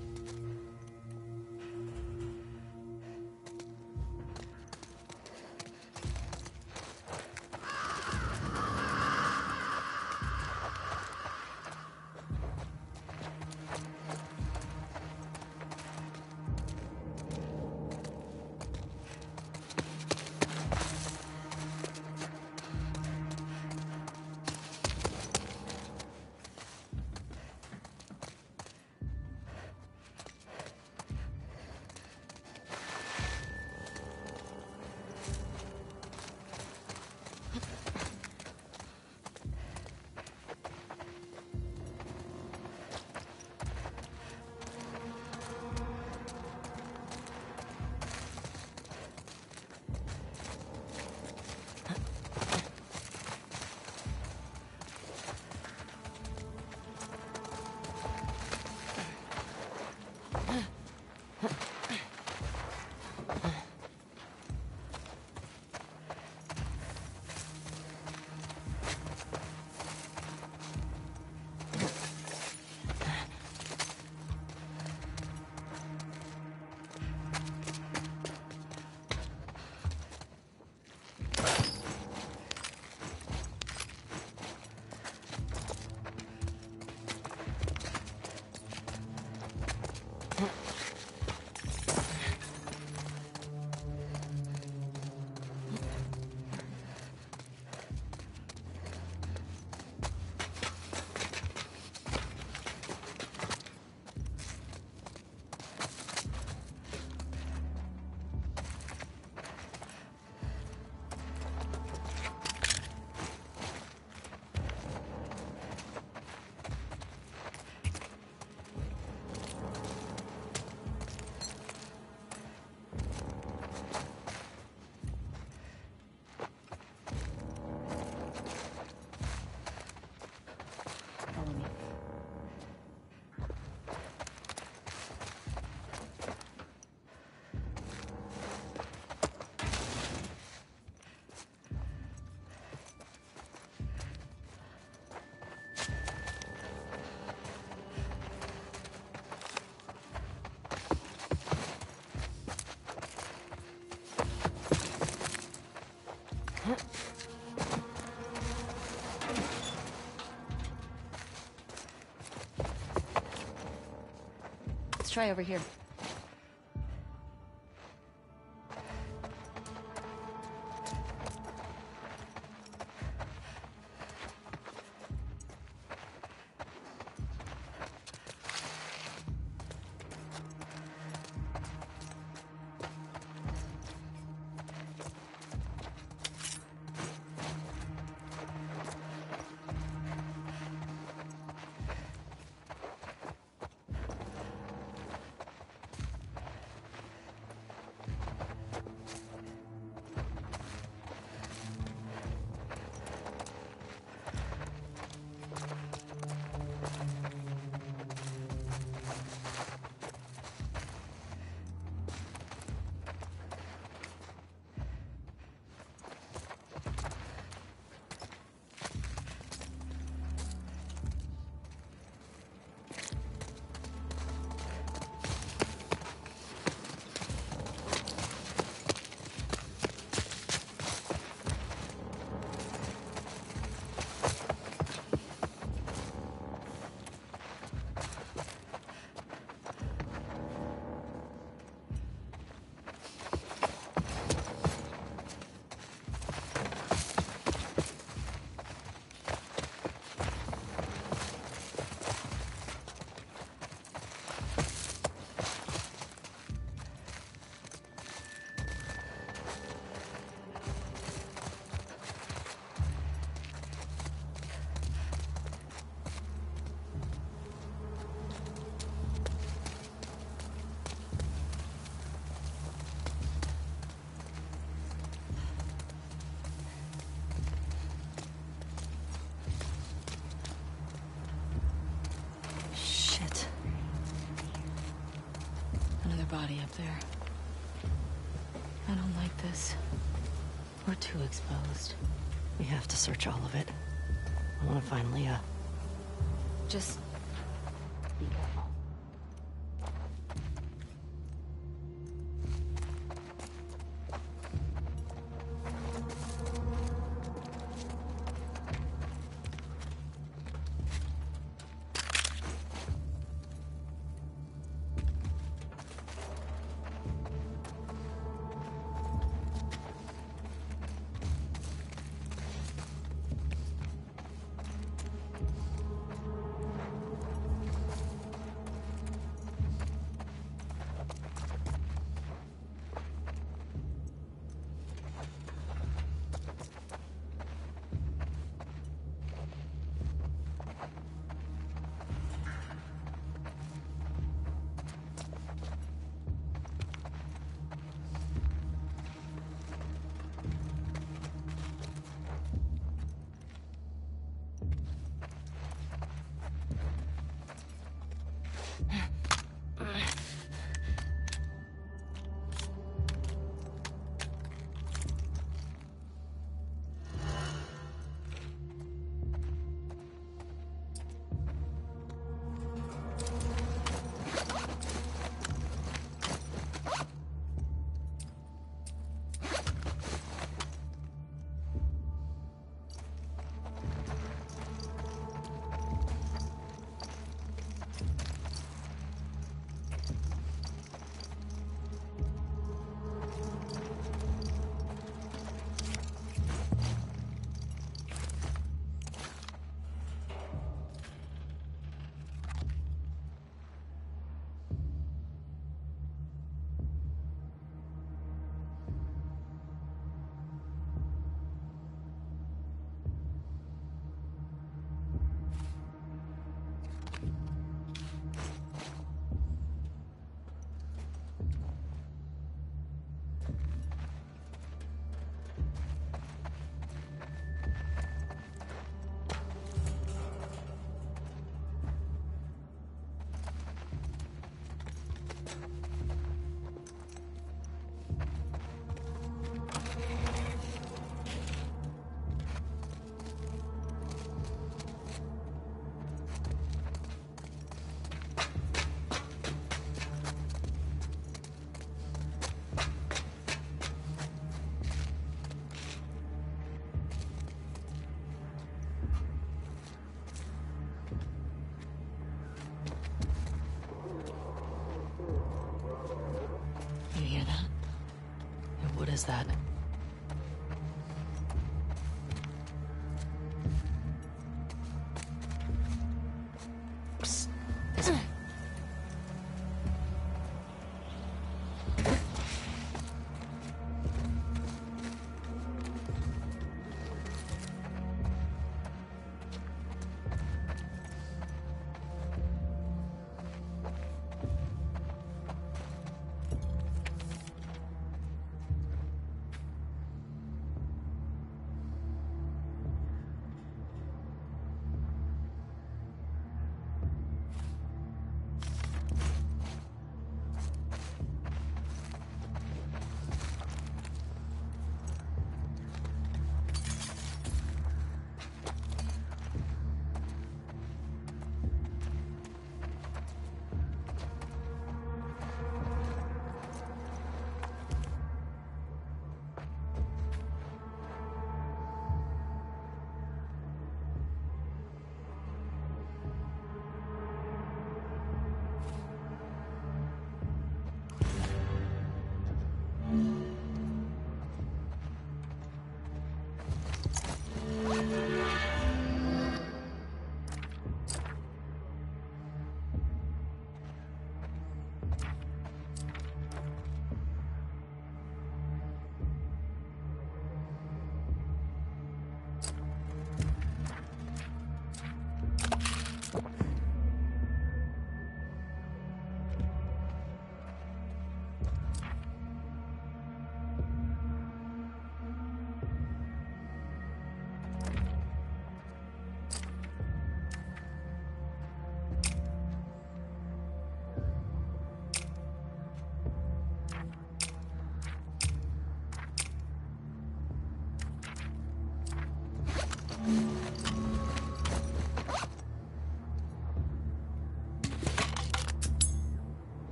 Follow me. Let's try over here. body up there. I don't like this. We're too exposed. We have to search all of it. I want to find Leah. Just be careful. What is that? Psst. This way.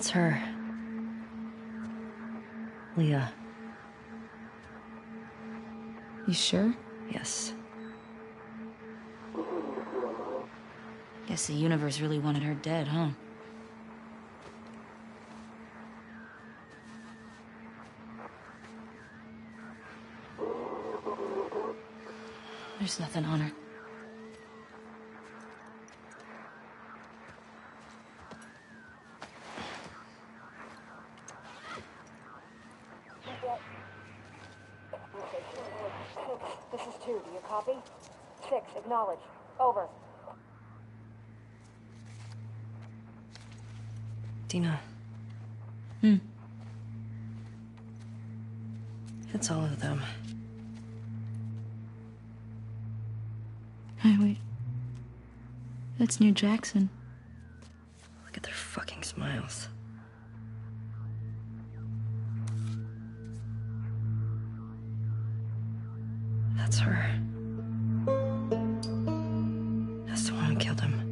That's her. Leah. You sure? Yes. Guess the universe really wanted her dead, huh? There's nothing on her. This is 2. Do you copy? 6. Acknowledge. Over. Dina. It's all of them. Hey, wait. That's near Jackson. Look at their fucking smiles. That's her. That's the one who killed him.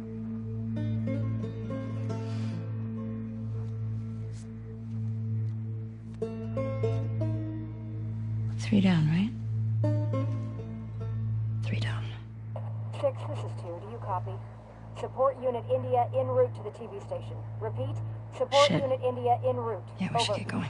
Three down, right? 3 down. 6. This is 2. Do you copy? Support Unit India en route to the TV station. Repeat. Support Shit. Unit India en route. Yeah, we should Over. get going.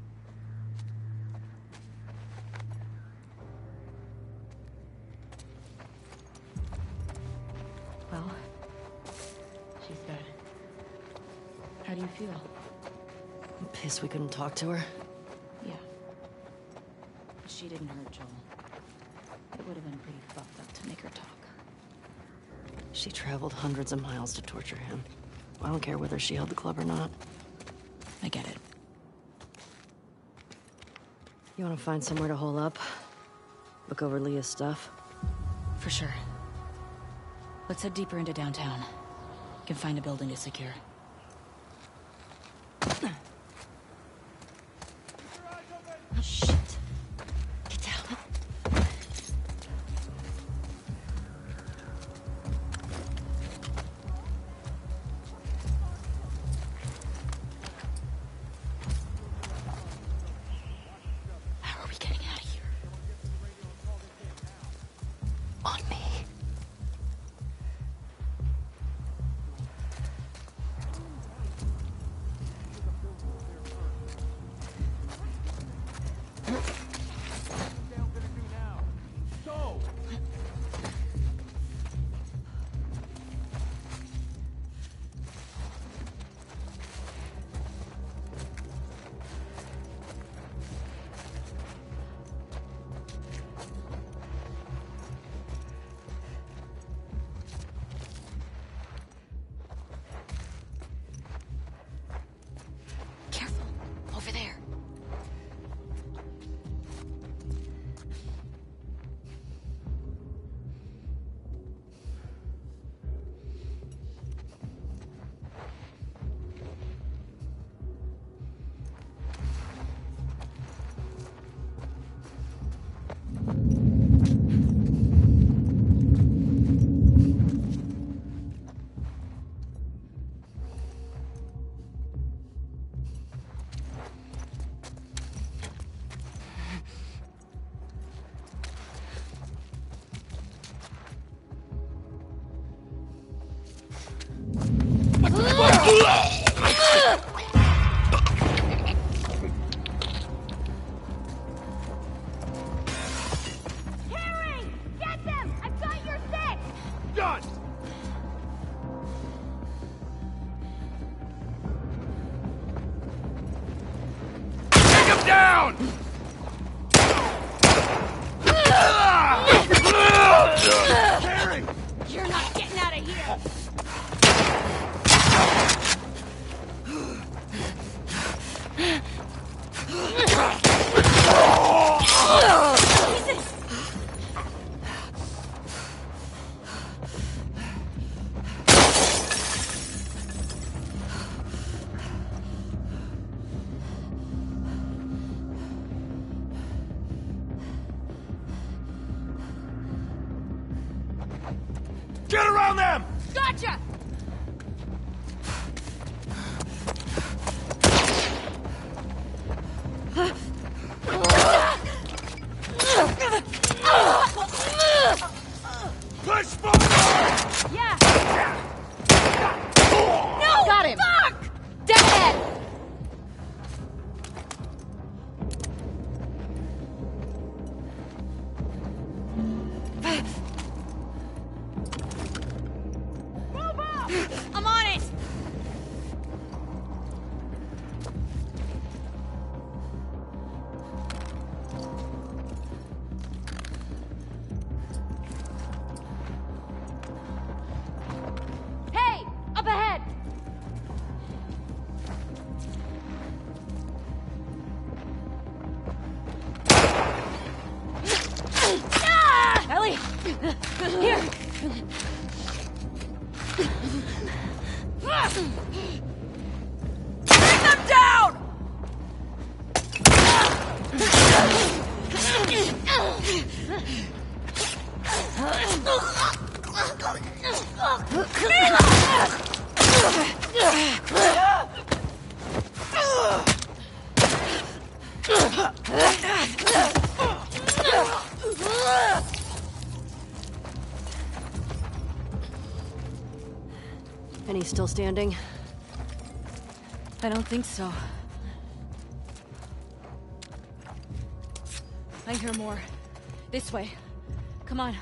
Well, she's dead. How do you feel? I'm pissed we couldn't talk to her. Yeah. She didn't hurt Joel. It would have been pretty fucked up to make her talk. She traveled hundreds of miles to torture him. I don't care whether she held the club or not. I get it. You want to find somewhere to hole up? Look over Leah's stuff? For sure. Let's head deeper into downtown. Can find a building to secure. Shit. Get down. How are we getting out of here? On me. Careful. Over there. Harry! Get them! I've got your 6! Done! Take him down! Harry! You're not getting out of here! Get around them! Gotcha! Here! Bring them down! And he's still standing? I don't think so. I hear more. This way. Come on.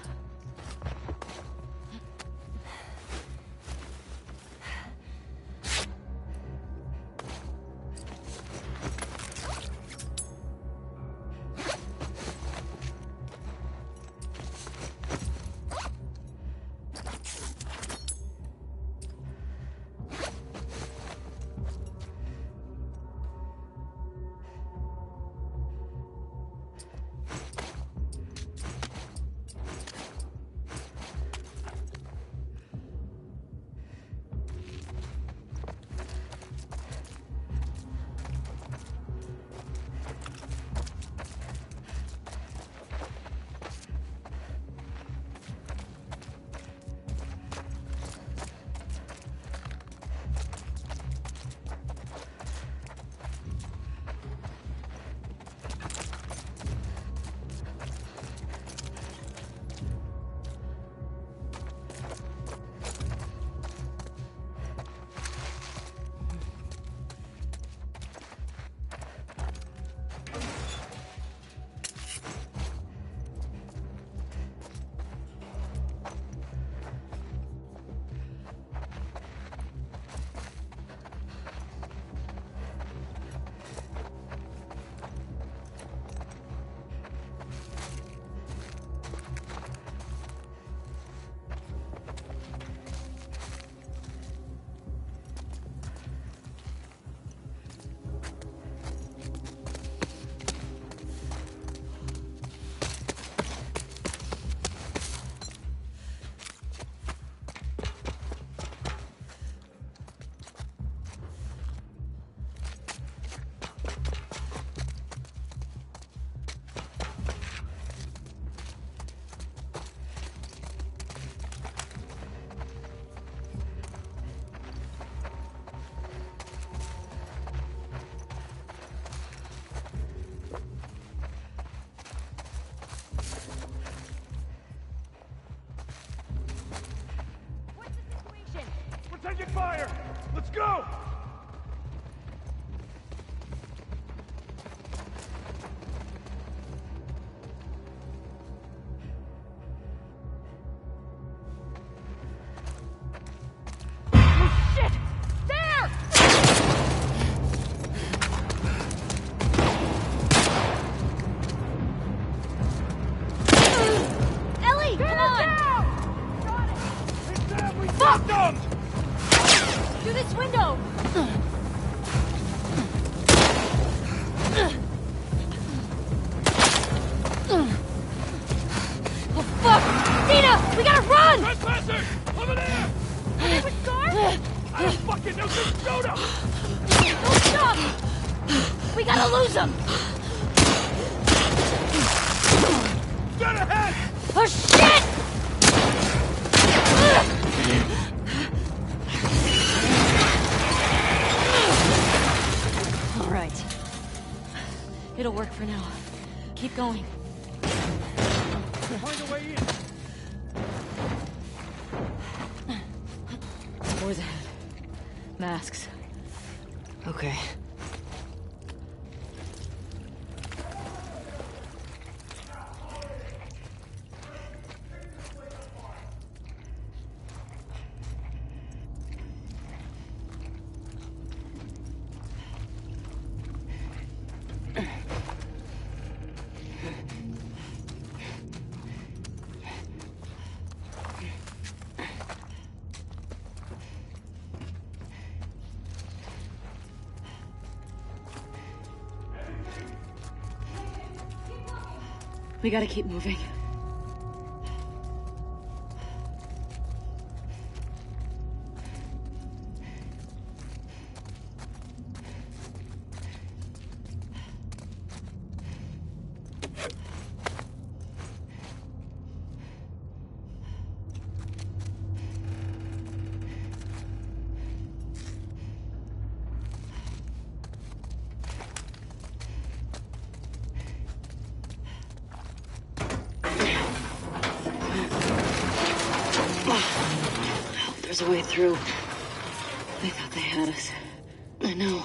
We're taking fire! Let's go! Through this window! Oh, fuck! Dina! We gotta run! Trespasser! Over there! Are they with guards? I don't fucking know. Just shoot him! Don't stop! We gotta lose them! Dead ahead! Oh, shit! All right. It'll work for now. Keep going. Find a way in. Boys ahead. Masks. Okay. We gotta keep moving. There's a way through. They thought they had us. I know.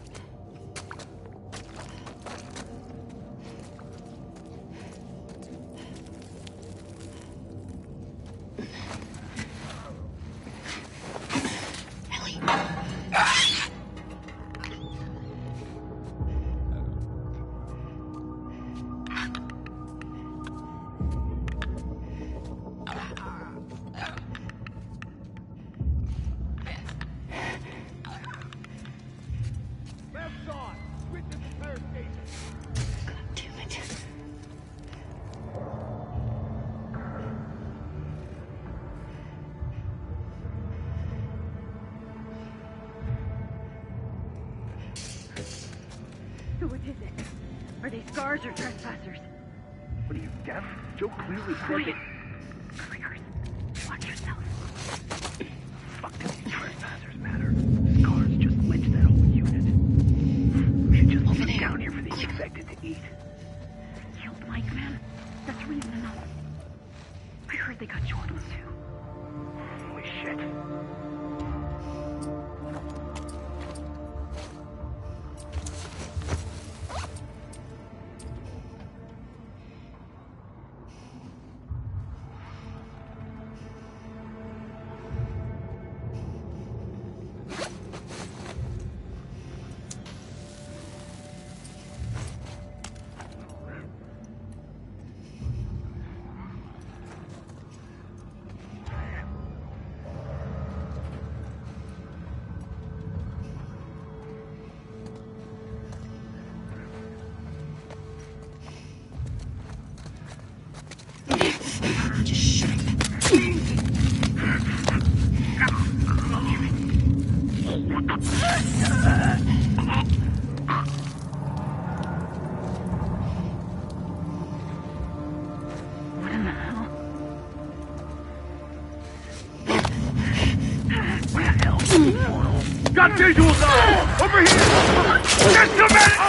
So what is it? Are they scars or trespassers? What are you, deaf? Joe clearly said that... Crickers, watch yourself. Fuck do these trespassers matter? Scars just lynched that whole unit. We should just move down here for the infected to eat. Killed Mike, man. That's reason enough. I heard they got Jordan's too. Holy shit. Got visuals on! Over here! Get some